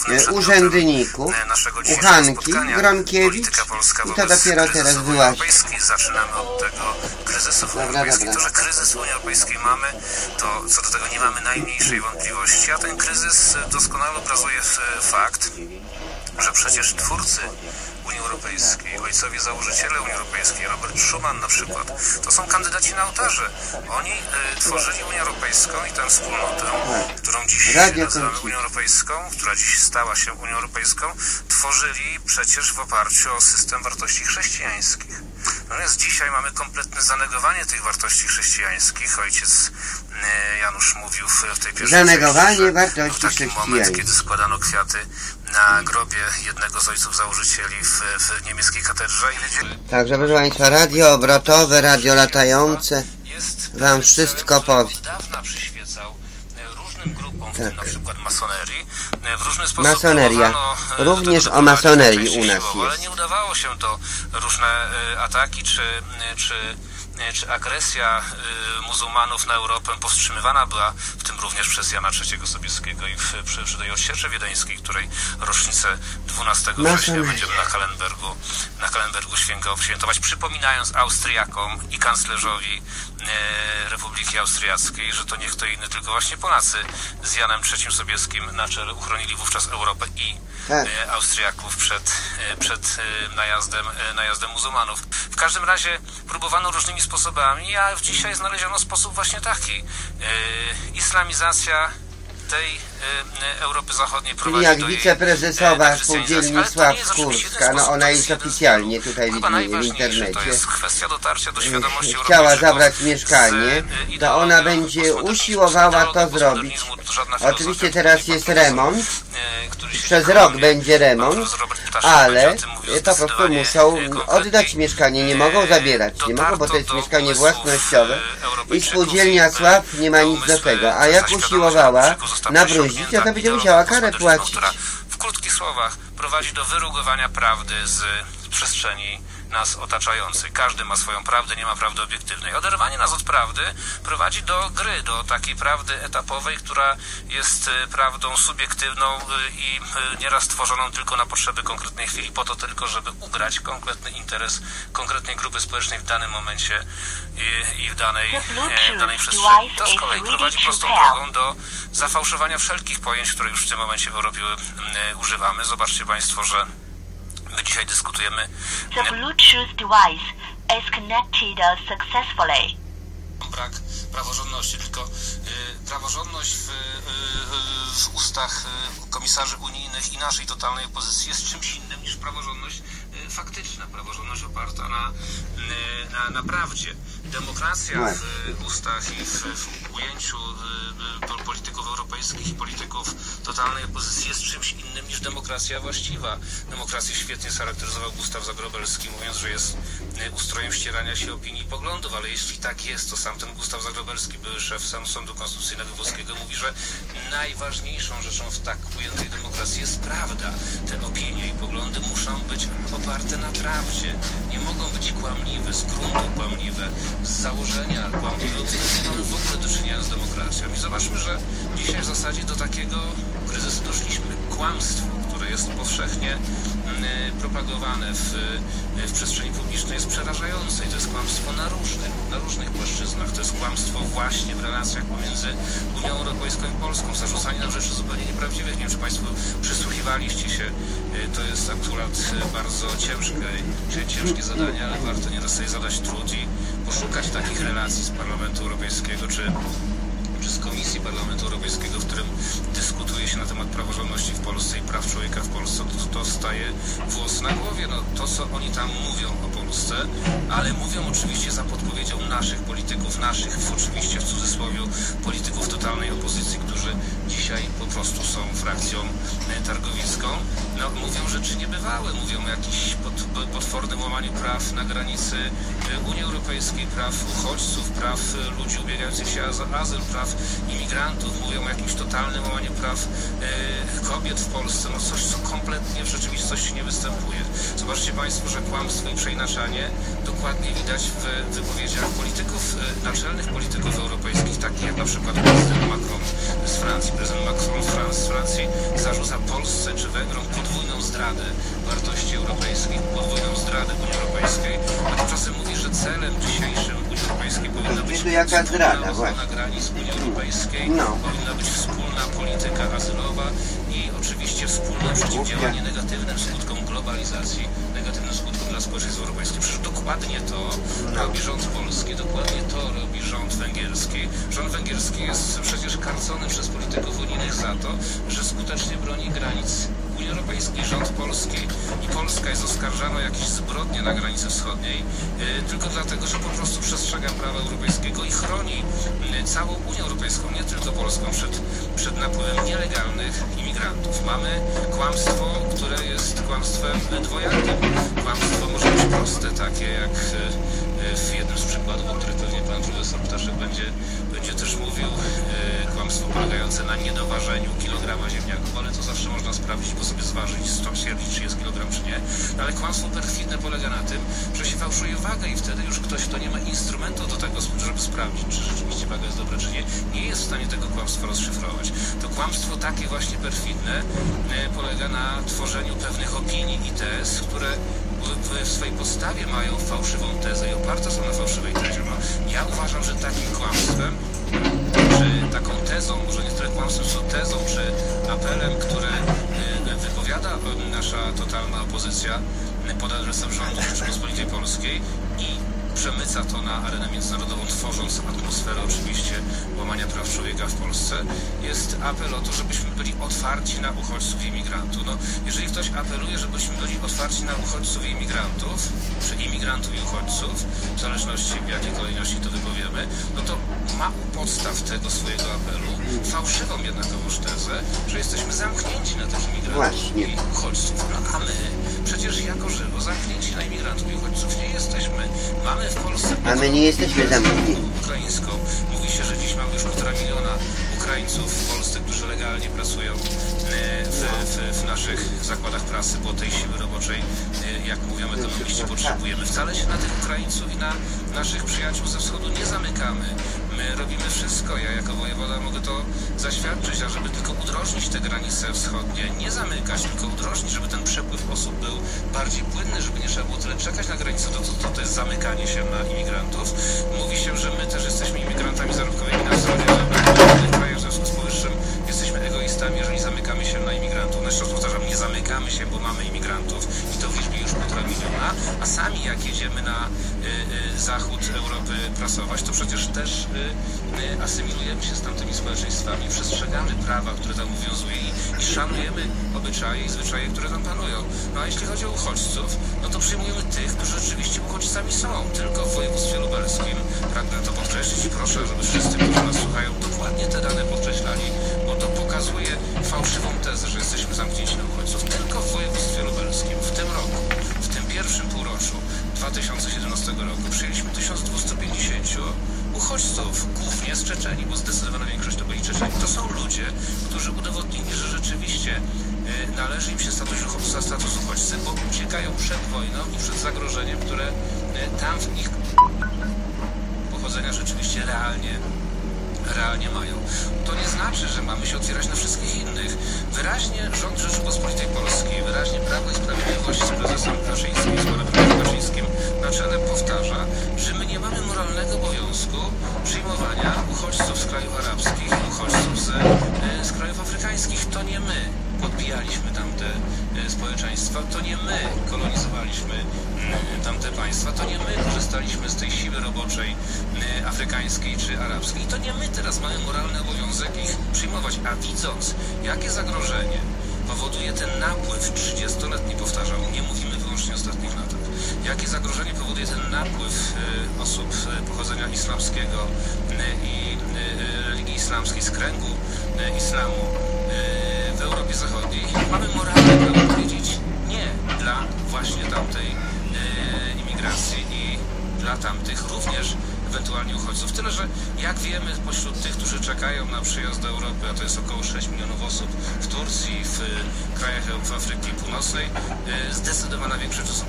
głównym e, urzędników, naszego Uchanki, Gronkiewicz i to dopiero teraz wyłazi. Zaczynamy od tego kryzysu w Unii Dobra, Europejskiej. dobra. To, że kryzys w Unii Europejskiej mamy, to co do tego nie mamy najmniejszej wątpliwości, a ten kryzys doskonale obrazuje fakt, że przecież twórcy Unii Europejskiej, ojcowie założyciele Unii Europejskiej, Robert Schuman na przykład, to są kandydaci na ołtarze. Oni y, tworzyli Unię Europejską i tę wspólnotę, którą dziś nazywamy Unią Europejską, która dziś stała się Unią Europejską, tworzyli przecież w oparciu o system wartości chrześcijańskich. Natomiast dzisiaj mamy kompletne zanegowanie tych wartości chrześcijańskich. Ojciec y, Janusz mówił w, w tej pierwszej Zanegowanie części, wartości w takim chrześcijańskich. moment, kiedy składano kwiaty na grobie jednego z ojców założycieli w, w niemieckiej katedrze. Także proszę Państwa, radio obrotowe, radio latające Wam wszystko powie. Dawna przyświecał różnym grupom, w tym Tak. na przykład masonerii. W różny sposób Masoneria. próbowano Również do tego o masonerii doprowadzić u nas siłowo, ale jest. nie udawało się to. Różne e, ataki czy, czy, czy agresja e, muzułmanów na Europę powstrzymywana była, w tym również przez Jana trzeciego Sobieskiego i w, przy, przy tej odsieczy wiedeńskiej, której rocznicę dwunastego września będziemy na Kallenbergu, na Kallenbergu świętować, przypominając Austriakom i kanclerzowi e, Republiki Austriackiej, że to nie kto inny, tylko właśnie Polacy z Janem trzecim Sobieskim na czele uchronili wówczas Europę i Tak. e, Austriaków przed, e, przed e, najazdem, e, najazdem muzułmanów. W każdym razie próbowano różnymi sposobami, a dzisiaj znaleziono sposób właśnie taki. E, islamizacja tej e, Europy Zachodniej Czyli prowadzi jak do jej, wiceprezesowa e, spółdzielni ale to nie jest Sławkurska, oczywiście jeden no sposób, ona to jest jeden z oficjalnie wielu. tutaj Chyba widnieje w najważniejsze to internecie. jest kwestia dotarcia do świadomości Chciała Europejczyków zabrać z, mieszkanie, e, to ideologią ona będzie postmodernizmu. usiłowała to Postmodernizmu zrobić. to żadna filozofia, Oczywiście to teraz nie jest pan profesor, remont, e, który się przez zajmuje. rok będzie remont, Pan profesor Robert Ptaszek ale będzie o tym mówił po prostu zdecydowanie, muszą e, konkretniej. oddać mieszkanie, nie mogą zabierać, nie mogą, bo to jest Dotarto do mieszkanie umysłów, własnościowe e, i Europejczyków spółdzielnia i, Sław nie ma do nic do umysły tego, a jak zaświadomić usiłowała Europejczyków została nabrudzić, to przesiąknięta to będzie ideologią musiała karę postmodernizmu, płacić. która w krótkich słowach prowadzi do wyrugowania prawdy z przestrzeni nas otaczającej. Każdy ma swoją prawdę, nie ma prawdy obiektywnej. Oderwanie nas od prawdy prowadzi do gry, do takiej prawdy etapowej, która jest e, prawdą subiektywną e, i e, nieraz tworzoną tylko na potrzeby konkretnej chwili, po to tylko, żeby ugrać konkretny interes konkretnej grupy społecznej w danym momencie i, i w danej, e, w danej przestrzeni. To z kolei prowadzi prostą drogą do zafałszowania wszelkich pojęć, które już w tym momencie w Europie e, używamy. Zobaczcie Państwo, że my dzisiaj dyskutujemy. The Bluetooth device is connected successfully. Brak praworządności, tylko y, praworządność w, y, y, w ustach y, komisarzy unijnych i naszej totalnej opozycji jest czymś innym niż praworządność y, faktyczna, praworządność oparta na, y, na, na prawdzie. Demokracja w ustach i w, w ujęciu y, polityków europejskich i polityków totalnej opozycji jest czymś innym niż demokracja właściwa. Demokrację świetnie scharakteryzował Gustaw Zagrobelski, mówiąc, że jest y, ustrojem ścierania się opinii i poglądów, ale jeśli tak jest, to sam ten Gustaw Zagrobelski, były szef sam Sądu Konstytucyjnego Włoskiego, mówi, że najważniejszą rzeczą w tak ujętej demokracji jest prawda. Te opinie i poglądy muszą być oparte na prawdzie. Nie mogą być kłamliwe, z gruntu kłamliwe, z założenia kłamliwe. Nie mamy w ogóle do czynienia z demokracją. I zobaczmy, że dzisiaj w zasadzie do takiego kryzysu doszliśmy. Kłamstwo, które jest powszechnie y, propagowane w, y, w przestrzeni publicznej, jest przerażające i to jest kłamstwo na różnych, na różnych płaszczyznach. To jest kłamstwo właśnie w relacjach pomiędzy Unią Europejską i Polską. Zarzucanie nam rzeczy zupełnie nieprawdziwych. Nie wiem, czy Państwo przysłuchiwaliście się. Y, to jest akurat y, bardzo ciężkie, ciężkie zadanie, ale warto nieraz sobie zadać trud i poszukać takich relacji z Parlamentu Europejskiego, czy czy z Komisji Parlamentu Europejskiego, w którym dyskutuje się na temat praworządności w Polsce i praw człowieka w Polsce, to, to staje włos na głowie. No, to, co oni tam mówią o Polsce, ale mówią oczywiście za podpowiedzią naszych polityków, naszych, oczywiście w cudzysłowie, polityków totalnej opozycji, którzy dzisiaj po prostu są frakcją targowicką. No, mówią rzeczy niebywałe, mówią o jakimś pod, potwornym łamaniu praw na granicy Unii Europejskiej, praw uchodźców, praw ludzi ubiegających się o azyl, praw imigrantów, mówią o jakimś totalnym łamaniu praw e, kobiet w Polsce, no coś, co kompletnie w rzeczywistości nie występuje. Zobaczcie Państwo, że kłamstwo i przeinaczanie dokładnie widać w wypowiedziach polityków, naczelnych polityków europejskich, takich jak na przykład prezydent Macron z Francji. Prezydent Macron z Francji zarzuca Polsce czy Węgrom podwójną zdradę wartości europejskich, podwójną zdradę Unii Europejskiej, a tymczasem mówi, że celem dzisiejszym Unii Europejskiej powinna być jaka zdrada, ochrona granic Unii Europejskiej, no. powinna być wspólna polityka azylowa i oczywiście wspólne przeciwdziałanie negatywnym skutkom globalizacji, negatywnym skutkom dla społeczeństwa europejskiego. Przecież dokładnie to robi rząd polski, dokładnie to robi rząd węgierski. Rząd węgierski jest przecież karcony przez polityków unijnych za to, że skutecznie broni granic Unii Europejskiej. Rząd polski i Polska jest oskarżana o jakieś zbrodnie na granicy wschodniej yy, tylko dlatego, że po prostu przestrzega prawa europejskiego i chroni yy, całą Unię Europejską, nie tylko Polską, przed, przed napływem nielegalnych imigrantów. Mamy kłamstwo, które jest kłamstwem dwojakim. Kłamstwo może być proste, takie jak yy, w jednym z przykładów, o których pewnie pan profesor Ptaszek będzie, będzie też mówił, yy, kłamstwo polegające na niedoważeniu kilograma ziemniaków, ale to zawsze można sprawdzić, bo sobie zważyć, stwierdzić, czy jest kilogram, czy nie. No, ale kłamstwo perfidne polega na tym, że się fałszuje wagę i wtedy już ktoś, kto nie ma instrumentu do tego, żeby sprawdzić, czy rzeczywiście waga jest dobra, czy nie, nie jest w stanie tego kłamstwa rozszyfrować. To kłamstwo takie właśnie perfidne yy, polega na tworzeniu pewnych opinii i tez, które w swojej postawie mają fałszywą tezę i oparte są na fałszywej tezie. No, ja uważam, że takim kłamstwem, czy taką tezą, może nie tyle kłamstwem, co tezą, czy apelem, które wypowiada nasza totalna opozycja pod adresem rządu Rzeczypospolitej Polskiej i przemyca to na arenę międzynarodową, tworząc atmosferę oczywiście łamania praw człowieka w Polsce, jest apel o to, żebyśmy byli otwarci na uchodźców i imigrantów. No, jeżeli ktoś apeluje, żebyśmy byli otwarci na uchodźców i imigrantów, czy imigrantów i uchodźców, w zależności w jakiej kolejności to wypowiemy, no to ma u podstaw tego swojego apelu fałszywą jednakowoż tezę, że jesteśmy zamknięci na tych imigrantów Właśnie. i uchodźców. No, a my przecież jako żywo zamknięci na imigrantów i uchodźców nie jesteśmy. Mamy w Polsce... A my nie jesteśmy zamknięci. Ukraińską. Mówi się, że dziś mamy już półtora miliona Ukraińców w Polsce, którzy legalnie pracują w, w, w naszych zakładach pracy, bo tej siły roboczej, jak mówią ekonomiści, potrzebujemy. Wcale się na tych Ukraińców i na naszych przyjaciół ze wschodu nie zamykamy. My robimy wszystko, ja jako wojewoda mogę to zaświadczyć, ażeby tylko udrożnić te granice wschodnie, nie zamykać, tylko udrożnić, żeby ten przepływ osób był bardziej płynny, żeby nie trzeba było tyle czekać na granicę, to, to, to jest zamykanie się na imigrantów. Mówi się, że my też jesteśmy imigrantami zarobkowymi na wschodzie, ale w innych krajach w związku z powyższym jesteśmy egoistami, jeżeli zamykamy się na imigrantów. Jeszcze raz powtarzam, nie zamykamy się, bo mamy imigrantów i to w liczbie już półtora miliona, a sami jak jedziemy na y, y, zachód Europy pracować, to przecież też y, y, asymilujemy się z tamtymi społeczeństwami, przestrzegamy prawa, które tam obowiązuje i, i szanujemy obyczaje i zwyczaje, które tam panują. No a jeśli chodzi o uchodźców, no to przyjmujemy tych, którzy rzeczywiście uchodźcami są. Tylko w województwie lubelskim, pragnę to podkreślić i proszę, żeby wszyscy, którzy nas słuchają, dokładnie te dane podkreślali, bo to pokazuje fałszywą tezę, że jesteśmy zamknięci na uchodźców. Tylko w województwie lubelskim w tym roku, w tym pierwszym półroczu dwa tysiące siedemnastego roku przyjęliśmy tysiąc dwieście pięćdziesiąt uchodźców, głównie z Czeczenii, bo zdecydowana większość to byli Czeczeni. To są ludzie, którzy udowodnili, że rzeczywiście y, należy im się status, status uchodźcy, bo uciekają przed wojną i przed zagrożeniem, które y, tam w ich pochodzenia rzeczywiście realnie realnie mają. To nie znaczy, że mamy się otwierać na wszystkich innych. Wyraźnie rząd Rzeczypospolitej Polskiej, wyraźnie Prawo i Sprawiedliwość z prezesem Kaczyńskim, z panem Kaczyńskim na czele powtarza, że my nie mamy moralnego obowiązku przyjmowania uchodźców z krajów arabskich, uchodźców z, z krajów afrykańskich. To nie my podbijaliśmy tamte społeczeństwa, to nie my kolonizowaliśmy tamte państwa, to nie my korzystaliśmy z tej siły roboczej afrykańskiej czy arabskiej. I to nie my teraz mamy moralny obowiązek ich przyjmować. A widząc, jakie zagrożenie powoduje ten napływ trzydziestoletni, powtarzam, nie mówimy wyłącznie o ostatnich latach, jakie zagrożenie powoduje ten napływ osób pochodzenia islamskiego i religii islamskiej z kręgu islamu w Europie Zachodniej, mamy moralne prawo powiedzieć nie dla właśnie tamtej e, imigracji i dla tamtych również ewentualnie uchodźców. Tyle, że jak wiemy, pośród tych, którzy czekają na przyjazd do Europy, a to jest około sześć milionów osób w Turcji, w krajach Afryki Północnej, e, zdecydowana większość to są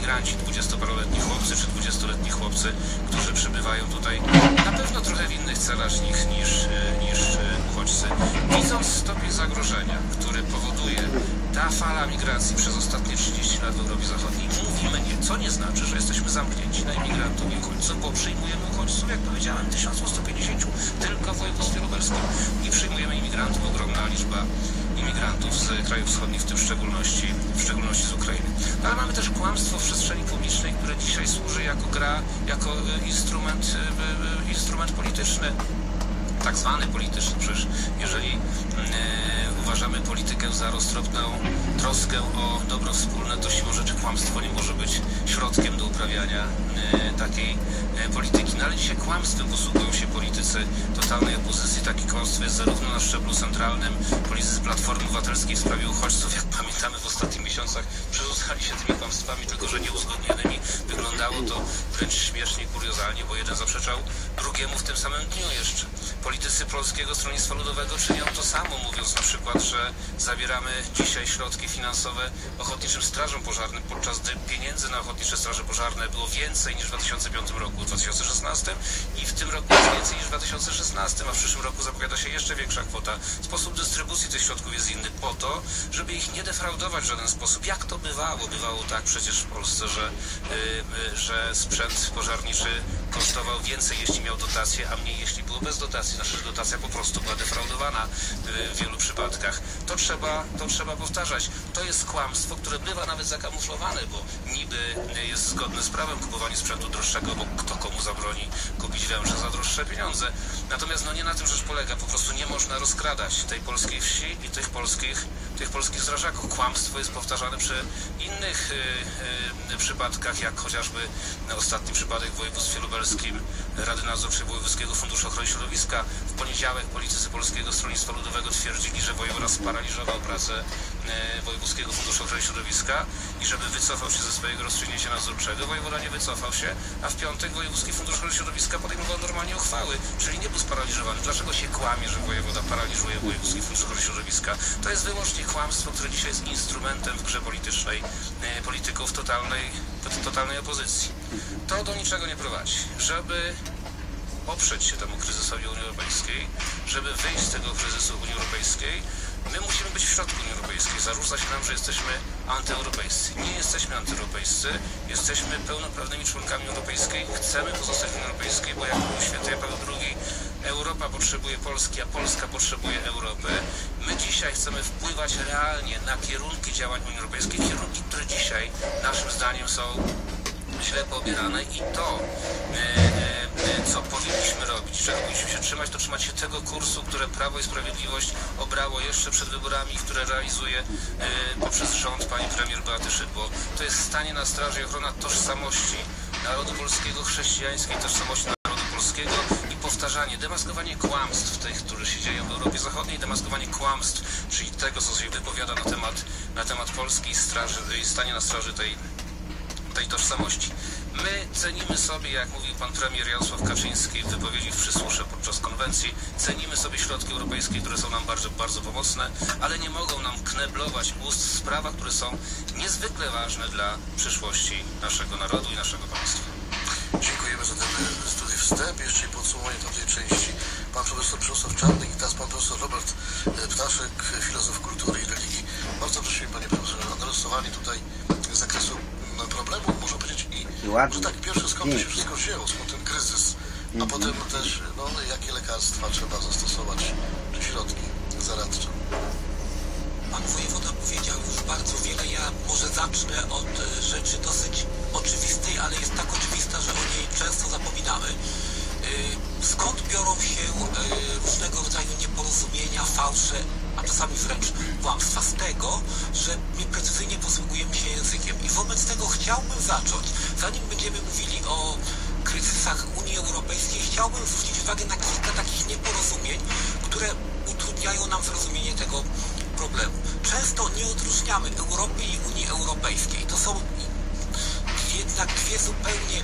imigranci, dwudziestoparoletni chłopcy czy dwudziestoletni chłopcy, którzy przybywają tutaj na pewno trochę w innych celach niż, niż, niż uchodźcy. Widząc stopień zagrożenia, który powoduje ta fala migracji przez ostatnie trzydzieści lat w Europie Zachodniej, mówimy nie, co nie znaczy, że jesteśmy zamknięci na imigrantów i uchodźców, bo przyjmujemy uchodźców, jak powiedziałem, tysiąc sto pięćdziesiąt tylko w województwie lubelskim i przyjmujemy imigrantów, ogromna liczba imigrantów z krajów wschodnich, w tym w szczególności, w szczególności z Ukrainy. Ale mamy też kłamstwo w przestrzeni publicznej, które dzisiaj służy jako gra, jako instrument, instrument polityczny, tak zwany polityczny. Przecież jeżeli e, uważamy politykę za roztropną troskę o dobro wspólne, to siłą rzeczy kłamstwo nie może być środkiem do uprawiania e, takiej e, polityki. No ale dzisiaj kłamstwem posługują się politycy totalnej opozycji. Takie kłamstwo jest zarówno na szczeblu centralnym. Politycy z Platformy Obywatelskiej w sprawie uchodźców, jak pamiętamy, w ostatnich miesiącach przerzucali się tymi kłamstwami, tylko że nieuzgodnionymi. Wyglądało to wręcz śmiesznie, kuriozalnie, bo jeden zaprzeczał drugiemu w tym samym dniu jeszcze. Politycy Polskiego Stronnictwa Ludowego czynią to samo, mówiąc na przykład, że zabieramy dzisiaj środki finansowe ochotniczym strażom pożarnym, podczas gdy pieniędzy na ochotnicze straże pożarne było więcej niż w dwa tysiące piątym roku, w dwa tysiące szesnastym i w tym roku jest więcej niż w dwa tysiące szesnastym, a w przyszłym roku zapowiada się jeszcze większa kwota. Sposób dystrybucji tych środków jest inny po to, żeby ich nie defraudować w żaden sposób. Jak to bywało? Bywało tak przecież w Polsce, że, yy, że sprzęt pożarniczy kosztował więcej, jeśli miał dotację, a mniej, jeśli było bez dotacji. Nasza dotacja po prostu była defraudowana w wielu przypadkach. To trzeba, to trzeba powtarzać. To jest kłamstwo, które bywa nawet zakamuflowane, bo niby jest zgodne z prawem kupowanie sprzętu droższego, bo kto komu zabroni kupić węże za droższe pieniądze. Natomiast no nie na tym rzecz polega. Po prostu nie można rozkradać tej polskiej wsi i tych polskich, tych polskich strażaków. Kłamstwo jest powtarzane przy innych y, y, przypadkach, jak chociażby ostatni przypadek w województwie lubelskim Rady Nadzorczej Wojewódzkiego Funduszu Ochrony Środowiska. W poniedziałek politycy Polskiego Stronnictwa Ludowego twierdzili, że wojewoda sparaliżował pracę e, Wojewódzkiego Funduszu Ochrony Środowiska i żeby wycofał się ze swojego rozstrzygnięcia nadzorczego. Wojewoda nie wycofał się, a w piątek Wojewódzki Fundusz Ochrony Środowiska podejmował normalnie uchwały, czyli nie był sparaliżowany. Dlaczego się kłamie, że wojewoda paraliżuje Wojewódzki Fundusz Ochrony Środowiska? To jest wyłącznie kłamstwo, które dzisiaj jest instrumentem w grze politycznej e, polityków totalnej, totalnej opozycji. To do niczego nie prowadzi. Żeby oprzeć się temu kryzysowi Unii Europejskiej, żeby wyjść z tego kryzysu Unii Europejskiej, my musimy być w środku Unii Europejskiej. Zarzuca się nam, że jesteśmy antyeuropejscy. Nie jesteśmy antyeuropejscy, jesteśmy pełnoprawnymi członkami europejskiej, chcemy pozostać w Unii Europejskiej, bo jak mówił święty Jan Paweł drugi, Europa potrzebuje Polski, a Polska potrzebuje Europy. My dzisiaj chcemy wpływać realnie na kierunki działań Unii Europejskiej, kierunki, które dzisiaj naszym zdaniem są źle pobierane i to, co powinniśmy robić, czego powinniśmy się trzymać, to trzymać się tego kursu, które Prawo i Sprawiedliwość obrało jeszcze przed wyborami, które realizuje poprzez rząd pani premier Beaty Szydło. To jest stanie na straży i ochrona tożsamości narodu polskiego, chrześcijańskiej tożsamości narodu polskiego i powtarzanie, demaskowanie kłamstw tych, które się dzieją w Europie Zachodniej, demaskowanie kłamstw, czyli tego, co się wypowiada na temat, na temat Polski i, straży, i stanie na straży tej tej tożsamości. My cenimy sobie, jak mówił pan premier Jarosław Kaczyński w wypowiedzi w Przysłusze podczas konwencji, cenimy sobie środki europejskie, które są nam bardzo, bardzo pomocne, ale nie mogą nam kneblować ust w sprawach, które są niezwykle ważne dla przyszłości naszego narodu i naszego państwa. Dziękujemy za ten studiów wstęp. Jeszcze i podsumowanie tamtej części. Pan profesor Przemysław Czarnek i teraz pan profesor Robert Ptaszek, filozof kultury i religii. Bardzo prosimy, panie profesorze, o narysowanie tutaj z zakresu problemu, można powiedzieć, i może tak pierwsze, skąd to się wszystko wzięło, skąd ten kryzys, a potem też, no, jakie lekarstwa trzeba zastosować, czy środki zaradcze. Pan wojewoda powiedział już bardzo wiele. Ja może zacznę od rzeczy dosyć oczywistej, ale jest tak oczywista, że o niej często zapominamy. Skąd biorą się różnego rodzaju nieporozumienia, fałsze, a czasami wręcz kłamstwa? Z tego, że nieprecyzyjnie posługujemy się językiem. I wobec tego chciałbym zacząć, zanim będziemy mówili o kryzysach Unii Europejskiej, chciałbym zwrócić uwagę na kilka takich nieporozumień, które utrudniają nam zrozumienie tego problemu. Często nie odróżniamy Europy i Unii Europejskiej. To są jednak dwie zupełnie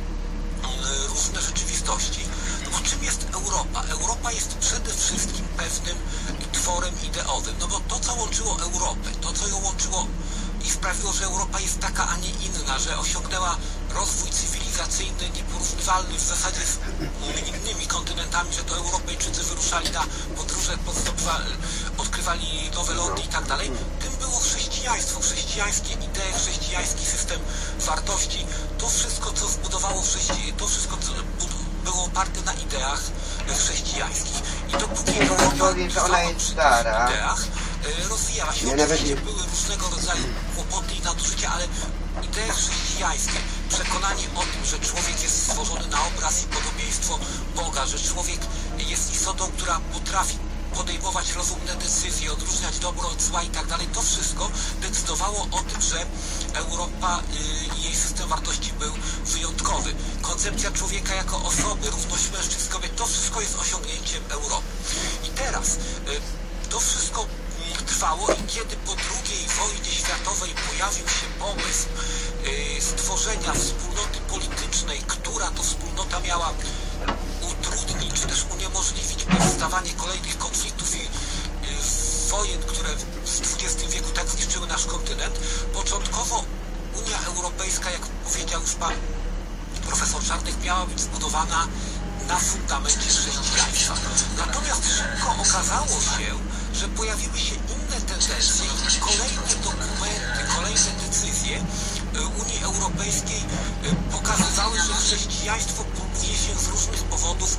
różne rzeczywistości. No bo czym jest Europa? Europa jest przede wszystkim pewnym tworem ideowym. No bo to, co łączyło Europę, to, co ją łączyło i sprawiło, że Europa jest taka, a nie inna inna, że osiągnęła rozwój cywilizacyjny nieporównywalny w zasadzie z innymi kontynentami, że to Europejczycy wyruszali na podróże, odkrywali nowe lądy i tak dalej, tym było chrześcijaństwo, chrześcijańskie idee, chrześcijański system wartości, to wszystko, co zbudowało chrześcijaństwo, to wszystko, co było oparte na ideach chrześcijańskich. I dopóki Europa stara. ideach rozwijała się, oczywiście były różnego rodzaju kłopoty i nadużycia, ale idee chrześcijańskie, przekonanie o tym, że człowiek jest stworzony na obraz i podobieństwo Boga, że człowiek jest istotą, która potrafi podejmować rozumne decyzje, odróżniać dobro od zła i tak dalej, to wszystko decydowało o tym, że Europa i jej system wartości był wyjątkowy. Koncepcja człowieka jako osoby, równość mężczyzn, kobiet, to wszystko jest osiągnięciem Europy. I teraz to wszystko trwało i kiedy po drugiej wojnie światowej pojawił się pomysł stworzenia wspólnoty politycznej, która to wspólnota miała utrudnić, czy też uniemożliwić powstawanie kolejnych konfliktów i wojen, które w dwudziestym wieku tak zniszczyły nasz kontynent, początkowo Unia Europejska, jak powiedział już pan profesor Czarnek, miała być zbudowana na fundamencie chrześcijaństwa. Natomiast szybko okazało się, że pojawiły się inne tendencje i kolejne dokumenty, kolejne decyzje Unii Europejskiej pokazywały, że chrześcijaństwo próbuje się z różnych powodów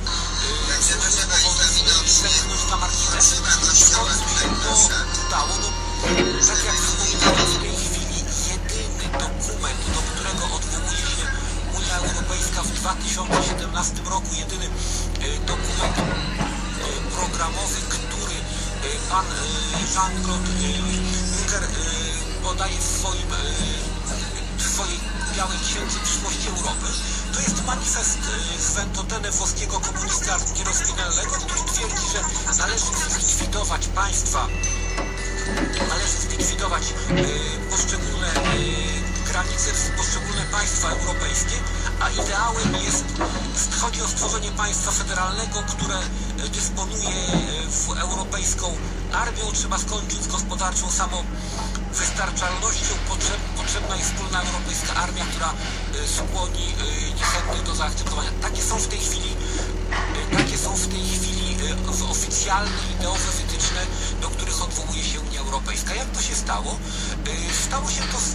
zepchnąć na margines. W końcu się to udało. No, tak jak wspominałem, w tej chwili jedyny dokument, do którego odwołuje się Unia Europejska w dwa tysiące siedemnastym roku, jedyny dokument programowy, który pan Jean-Claude Juncker podaje w swoim w swojej białej księdze przyszłości Europy, to jest manifest Sventotene, włoskiego komunisty Altiero Spinellego, który twierdzi, że należy zlikwidować państwa, należy zlikwidować poszczególne granice, poszczególne państwa europejskie, a ideałem jest, chodzi o stworzenie państwa federalnego, które dysponuje w europejską armią, trzeba skończyć z gospodarczą samowystarczalnością, potrzeb, potrzebna jest wspólna europejska armia, która skłoni niechętnych do zaakceptowania. Takie są w tej chwili, takie są w tej chwili oficjalne, ideowe wytyczne, do których odwołuje się Unia Europejska. Jak to się stało? Stało się to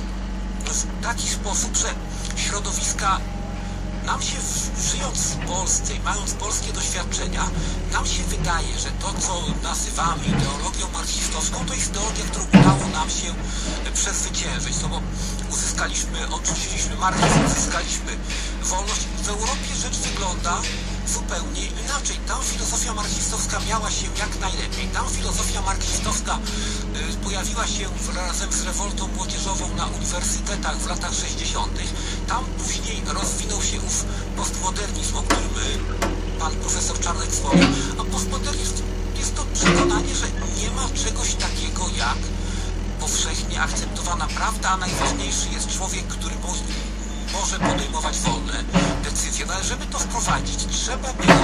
w taki sposób, że środowiska, nam się, żyjąc w Polsce i mając polskie doświadczenia, nam się wydaje, że to, co nazywamy ideologią marksistowską, to jest ideologia, którą udało nam się przezwyciężyć. No bo uzyskaliśmy, odrzuciliśmy marksizm, uzyskaliśmy wolność. W Europie rzecz wygląda zupełnie inaczej. Tam filozofia marksistowska miała się jak najlepiej. Tam filozofia marksistowska y, pojawiła się razem z rewoltą młodzieżową na uniwersytetach w latach sześćdziesiątych. Tam później rozwinął się ów postmodernizm, o którym y, pan profesor Czarnek wspomniał. A postmodernizm jest to przekonanie, że nie ma czegoś takiego jak powszechnie akceptowana prawda, a najważniejszy jest człowiek, który może może podejmować wolne decyzje. No ale żeby to wprowadzić, trzeba było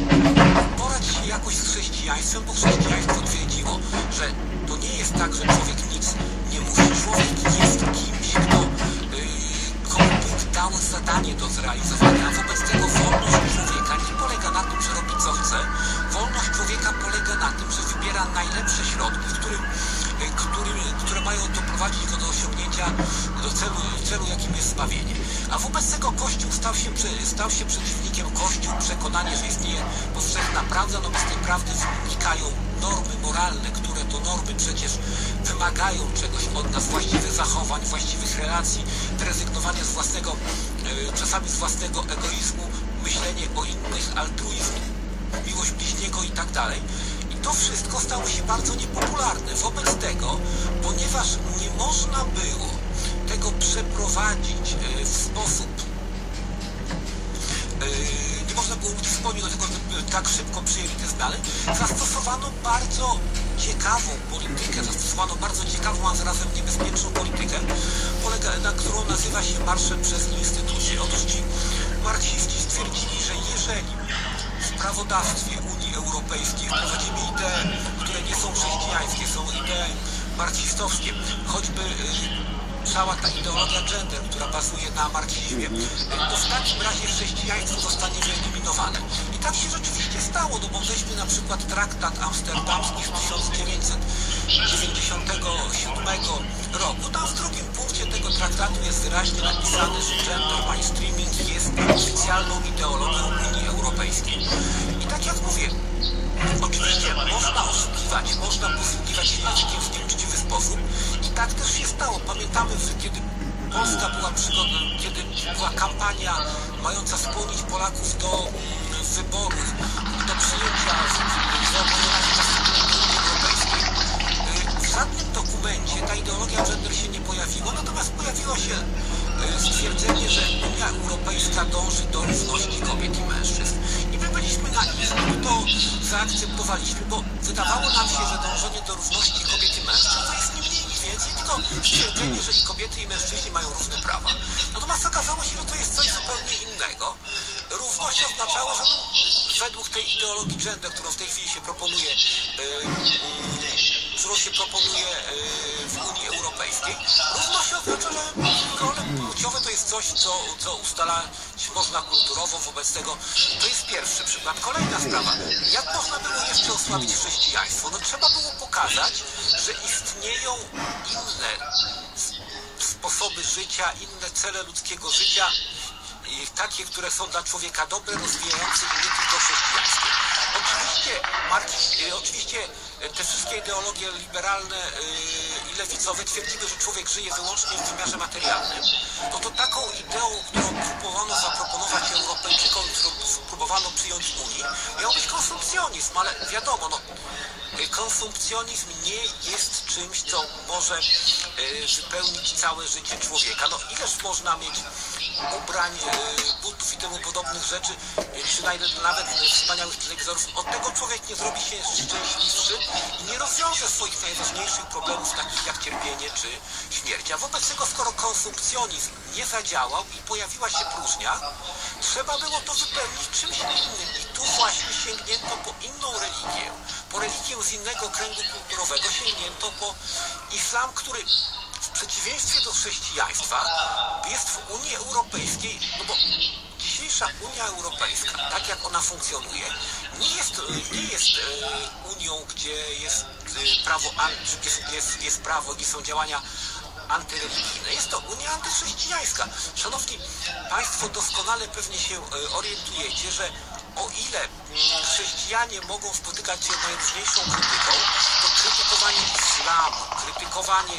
porać się jakoś z chrześcijaństwem, bo chrześcijaństwo twierdziło, że to nie jest tak, że człowiek nic nie musi. Człowiek jest kimś, kto, yy, komu Bóg dał zadanie do zrealizowania. Wobec tego wolność człowieka nie polega na tym, że robi co chce. Wolność człowieka polega na tym, że wybiera najlepsze środki, w którym Który, które mają doprowadzić go do osiągnięcia, do celu, celu jakim jest zbawienie. A wobec tego Kościół stał się, stał się przeciwnikiem Kościół, przekonanie, że istnieje powszechna prawda, no bo z tej prawdy wynikają normy moralne, które to normy przecież wymagają czegoś od nas, właściwych zachowań, właściwych relacji, zrezygnowania z własnego, czasami z własnego egoizmu, myślenie o innych, altruizm, miłość bliźniego i tak dalej. To wszystko stało się bardzo niepopularne. Wobec tego, ponieważ nie można było tego przeprowadzić w sposób, nie można było ludzi skłonić do tego, żeby tak szybko przyjęli te zmiany, zastosowano bardzo ciekawą politykę, zastosowano bardzo ciekawą, a zarazem niebezpieczną politykę, na którą nazywa się marszem przez instytucje. Otóż ci marksiści stwierdzili, że jeżeli w prawodawstwie Unii Europejskiej wprowadzimy idee, które nie są chrześcijańskie, są idee marksistowskie, choćby cała ta ideologia gender, która bazuje na marksizmie, to w takim razie chrześcijaństwo zostanie wyeliminowane. I tak się rzeczywiście stało, no bo weźmy na przykład traktat amsterdamski z tysiąc dziewięćset dziewięćdziesiątego siódmego roku. Tam w drugim punkcie tego traktatu jest wyraźnie napisane, że gender mainstreaming jest oficjalną ideologią Unii Europejskiej. I tak jak mówię, oczywiście można oszukiwać, można posługiwać się językiem w nieuczciwy sposób i tak też się stało. Pamiętamy, że kiedy Polska była przygodą, kiedy była kampania mająca skłonić Polaków do mm, wyborów, do przyjęcia zobowiązań Unii Europejskiej, w żadnym dokumencie ta ideologia gender się nie pojawiła, natomiast pojawiło się stwierdzenie, że Unia Europejska dąży do równości kobiet i mężczyzn. I my byliśmy naiwni, to zaakceptowaliśmy, bo wydawało nam się, że dążenie do równości kobiet i mężczyzn to jest nie mniej nic więcej, tylko stwierdzenie, że i kobiety i mężczyźni mają równe prawa. Natomiast okazało się, że to jest coś zupełnie innego. Równość oznaczało, że no, według tej ideologii gender, którą w tej chwili się proponuje, yy, którą się proponuje yy, w Unii Europejskiej, równość oznacza, że role płciowe to jest coś, co, co ustalać można kulturowo, wobec tego to jest pierwszy przykład. Kolejna sprawa, jak można było jeszcze osłabić chrześcijaństwo? No trzeba było pokazać, że istnieją inne sposoby życia, inne cele ludzkiego życia, takie, które są dla człowieka dobre, rozwijające i nie tylko chrześcijańskie. Oczywiście, marki, oczywiście te wszystkie ideologie liberalne yy, i lewicowe twierdziły, że człowiek żyje wyłącznie w wymiarze materialnym. No to taką ideą, którą próbowano zaproponować Europejczykom, którą próbowano przyjąć w Unii, miał być konsumpcjonizm, ale wiadomo, no, konsumpcjonizm nie jest czymś, co może yy, wypełnić całe życie człowieka. No ileż można mieć ubrań, yy, butów i temu podobnych rzeczy, yy, czy nawet wspaniałych telewizorów. Od tego człowiek nie zrobi się szczęśliwszy i nie rozwiąże swoich najważniejszych problemów, takich jak cierpienie czy śmierć. A wobec tego, skoro konsumpcjonizm nie zadziałał i pojawiła się próżnia, trzeba było to wypełnić czymś innym. I tu właśnie sięgnięto po inną religię, po religię z innego kręgu kulturowego, sięgnięto po islam, który w przeciwieństwie do chrześcijaństwa jest w Unii Europejskiej, no bo dzisiejsza Unia Europejska, tak jak ona funkcjonuje, nie jest, nie jest Unią, gdzie jest prawo, jest, jest, jest prawo, gdzie są działania antyreligijne. Jest to Unia antychrześcijańska. Szanowni Państwo, doskonale pewnie się orientujecie, że o ile chrześcijanie mogą spotykać się z najróżniejszą krytyką, to krytykowanie islamu, krytykowanie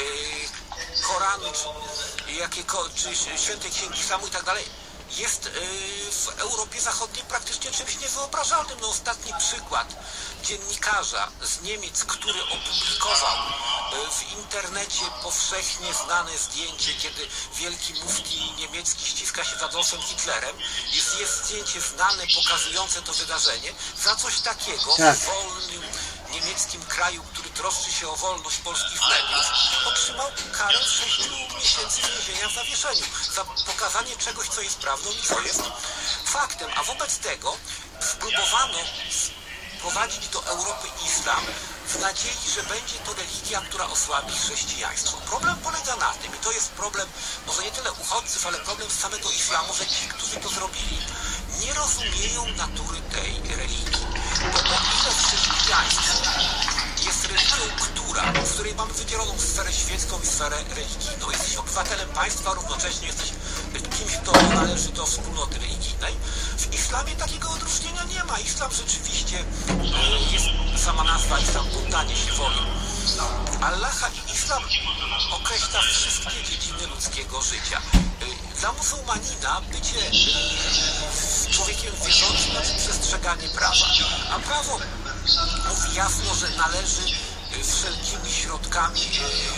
yy, Koranu, czy, jakiego, czy Świętej Księgi Islamu i tak dalej, jest yy, w Europie Zachodniej praktycznie czymś niewyobrażalnym. No, ostatni przykład dziennikarza z Niemiec, który opublikował yy, w internecie powszechnie znane zdjęcie, kiedy wielki mufti niemiecki ściska się z Adolfem Hitlerem. Jest, jest zdjęcie znane, pokazujące to wydarzenie. Za coś takiego tak. w wolnym niemieckim kraju, który troszczy się o wolność polskich mediów, otrzymał karę sześciu miesięcy więzienia w zawieszeniu za pokazanie czegoś, co jest prawdą i co jest faktem. A wobec tego spróbowano wprowadzić do Europy islam w nadziei, że będzie to religia, która osłabi chrześcijaństwo. Problem polega na tym, i to jest problem może nie tyle uchodźców, ale problem samego islamu, że ci, którzy to zrobili, nie rozumieją natury tej religii. Bo o ile chrześcijaństwo jest religią, która, w której mamy wydzieloną sferę świecką i sferę religijną. Jesteś obywatelem państwa, równocześnie jesteś kimś, kto należy do wspólnoty religijnej. W islamie takiego odróżnienia nie ma. Islam rzeczywiście jest, sama nazwa islam, poddanie się woli Allaha, i islam określa wszystkie dziedziny ludzkiego życia. Dla muzułmanina bycie człowiekiem wierzącym znaczy przestrzeganie prawa. A prawo mówi jasno, że należy wszelkimi środkami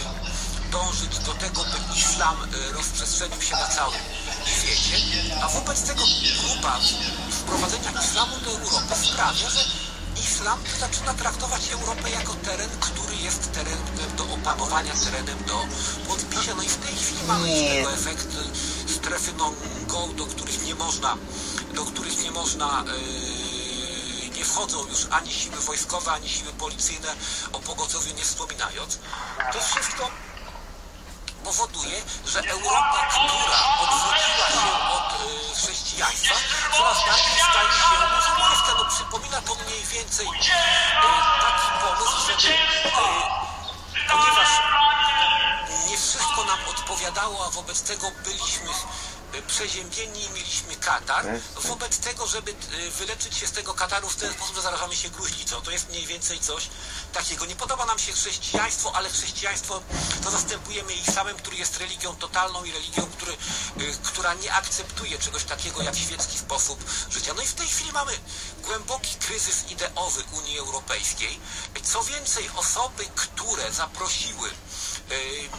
dążyć do tego, by islam rozprzestrzenił się na całym świecie. A wobec tego próba wprowadzenia islamu do Europy sprawia, że islam zaczyna traktować Europę jako teren, który jest terenem do opanowania, terenem do podbicia. No i w tej chwili mamy z tego efekt strefy non-go, do których nie można, do których nie można, yy, nie wchodzą już ani siły wojskowe, ani siły policyjne, o pogotowiu nie wspominając. To wszystko powoduje, że Europa, która odwróciła się od y, chrześcijaństwa, coraz bardziej staje się muzułmańska. No przypomina to mniej więcej y, taki pomysł, żeby, y, ponieważ nie wszystko nam odpowiadało, a wobec tego byliśmy przeziębieni i mieliśmy katar, wobec tego, żeby wyleczyć się z tego kataru w ten sposób, że zarażamy się gruźlicą. To jest mniej więcej coś takiego. Nie podoba nam się chrześcijaństwo, ale chrześcijaństwo to zastępujemy islamem, który jest religią totalną i religią, który, która nie akceptuje czegoś takiego jak świecki sposób życia. No i w tej chwili mamy głęboki kryzys ideowy Unii Europejskiej. Co więcej, osoby, które zaprosiły yy,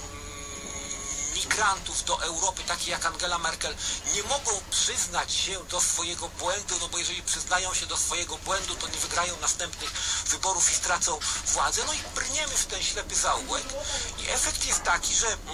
migrantów do Europy, takie jak Angela Merkel, nie mogą przyznać się do swojego błędu, no bo jeżeli przyznają się do swojego błędu, to nie wygrają następnych wyborów i stracą władzę. No i brniemy w ten ślepy zaułek. I efekt jest taki, że mm,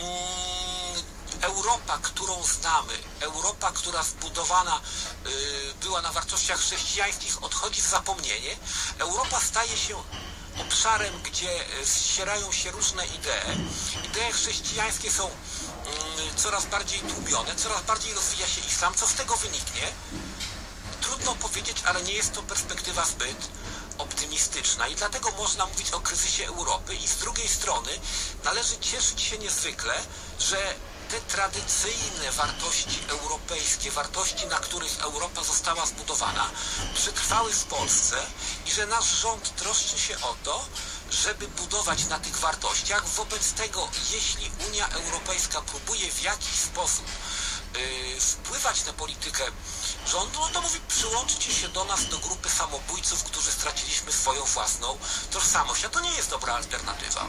Europa, którą znamy, Europa, która zbudowana y, była na wartościach chrześcijańskich, odchodzi w zapomnienie. Europa staje się obszarem, gdzie ścierają się różne idee. Idee chrześcijańskie są mm, coraz bardziej tłumione, coraz bardziej rozwija się islam. Co z tego wyniknie? Trudno powiedzieć, ale nie jest to perspektywa zbyt optymistyczna i dlatego można mówić o kryzysie Europy i z drugiej strony należy cieszyć się niezwykle, że te tradycyjne wartości europejskie, wartości, na których Europa została zbudowana, przetrwały w Polsce i że nasz rząd troszczy się o to, żeby budować na tych wartościach. Wobec tego, jeśli Unia Europejska próbuje w jakiś sposób yy, wpływać na politykę rządu, no to mówi, przyłączcie się do nas, do grupy samobójców, którzy straciliśmy swoją własną tożsamość. A to nie jest dobra alternatywa.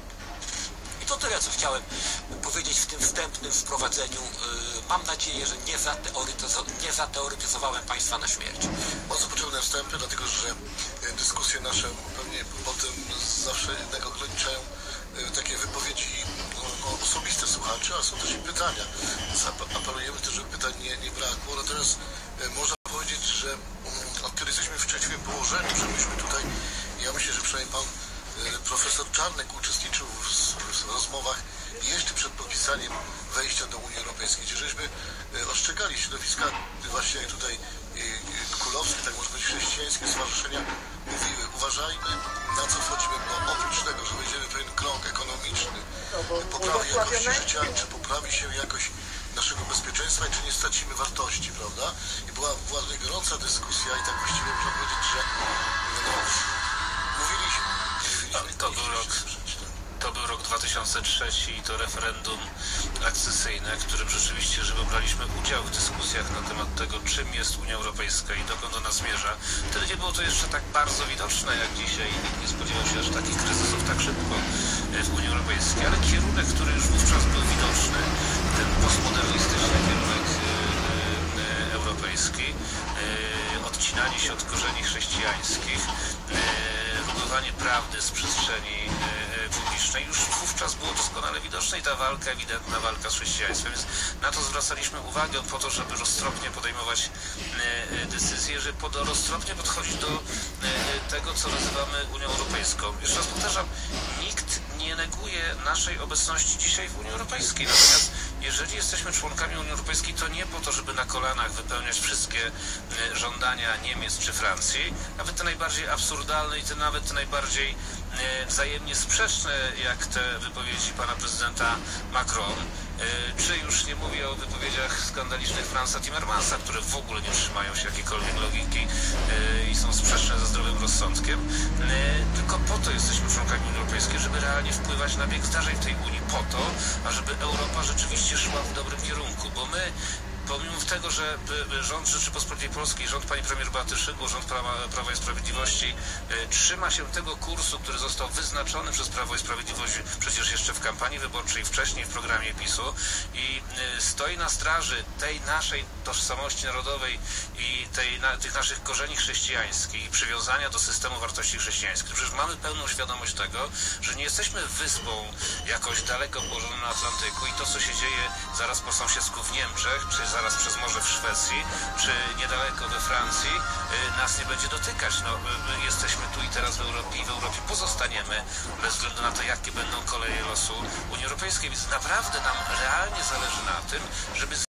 To tyle, co chciałem powiedzieć w tym wstępnym wprowadzeniu. Mam nadzieję, że nie, zateorytyzo- nie zateorytyzowałem Państwa na śmierć. Bardzo potrzebne wstępy, dlatego że dyskusje nasze pewnie potem zawsze jednak ograniczają takie wypowiedzi no, osobiste słuchaczy, ale są też i pytania. Apelujemy też, żeby pytań nie, nie brakło. Natomiast można powiedzieć, że od kiedy jesteśmy w trzecim położeniu, że myśmy tutaj, ja myślę, że przynajmniej pan profesor Czarnek uczestniczył w, w rozmowach jeszcze przed podpisaniem wejścia do Unii Europejskiej, gdzie żeśmy ostrzegali środowiska właśnie tutaj kulowskie, tak można powiedzieć chrześcijańskie stowarzyszenia mówiły, uważajmy na co wchodzimy, bo oprócz tego, że wejdziemy w pewien krąg ekonomiczny, poprawi jakości życia, czy poprawi się jakość naszego bezpieczeństwa i czy nie stracimy wartości, prawda? I była, była gorąca dyskusja i tak właściwie można powiedzieć, że no, mówiliśmy To był rok, to był rok dwa tysiące trzeci i to referendum akcesyjne, w którym rzeczywiście żywo braliśmy udział w dyskusjach na temat tego, czym jest Unia Europejska i dokąd ona zmierza. Wtedy nie było to jeszcze tak bardzo widoczne jak dzisiaj. Nikt nie spodziewał się aż takich kryzysów tak szybko w Unii Europejskiej, ale kierunek, który już wówczas był widoczny, ten postmodernistyczny kierunek europejski, odcinanie się od korzeni chrześcijańskich, rugowanie prawdy z przestrzeni e, publicznej już wówczas było doskonale widoczne i ta walka, ewidentna walka z chrześcijaństwem, więc na to zwracaliśmy uwagę po to, żeby roztropnie podejmować e, decyzje, że pod, roztropnie podchodzić do e, tego, co nazywamy Unią Europejską. Jeszcze raz powtarzam, nikt nie neguje naszej obecności dzisiaj w Unii Europejskiej, natomiast jeżeli jesteśmy członkami Unii Europejskiej, to nie po to, żeby na kolanach wypełniać wszystkie żądania Niemiec czy Francji, nawet te najbardziej absurdalne i te nawet te najbardziej wzajemnie sprzeczne, jak te wypowiedzi pana prezydenta Macron, czy już nie mówię o wypowiedziach skandalicznych Franza Timmermansa, które w ogóle nie trzymają się jakiejkolwiek logiki i są sprzeczne ze zdrowym rozsądkiem, tylko po to jesteśmy członkami Unii Europejskiej, żeby realnie wpływać na bieg zdarzeń w tej Unii, po to, ażeby Europa rzeczywiście szła w dobrym kierunku, bo my pomimo tego, że rząd Rzeczypospolitej Polskiej, rząd pani premier Beaty Szydło, rząd Prawa, Prawa i Sprawiedliwości e, trzyma się tego kursu, który został wyznaczony przez Prawo i Sprawiedliwość przecież jeszcze w kampanii wyborczej, wcześniej w programie PiSu i e, stoi na straży tej naszej tożsamości narodowej i tej, na, tych naszych korzeni chrześcijańskich i przywiązania do systemu wartości chrześcijańskich. Przecież mamy pełną świadomość tego, że nie jesteśmy wyspą jakoś daleko położoną na Atlantyku i to, co się dzieje zaraz po sąsiedzku w Niemczech, czy za zaraz przez morze w Szwecji, czy niedaleko we Francji, nas nie będzie dotykać. No, jesteśmy tu i teraz w Europie i w Europie pozostaniemy bez względu na to, jakie będą koleje losu Unii Europejskiej. Więc naprawdę nam realnie zależy na tym, żeby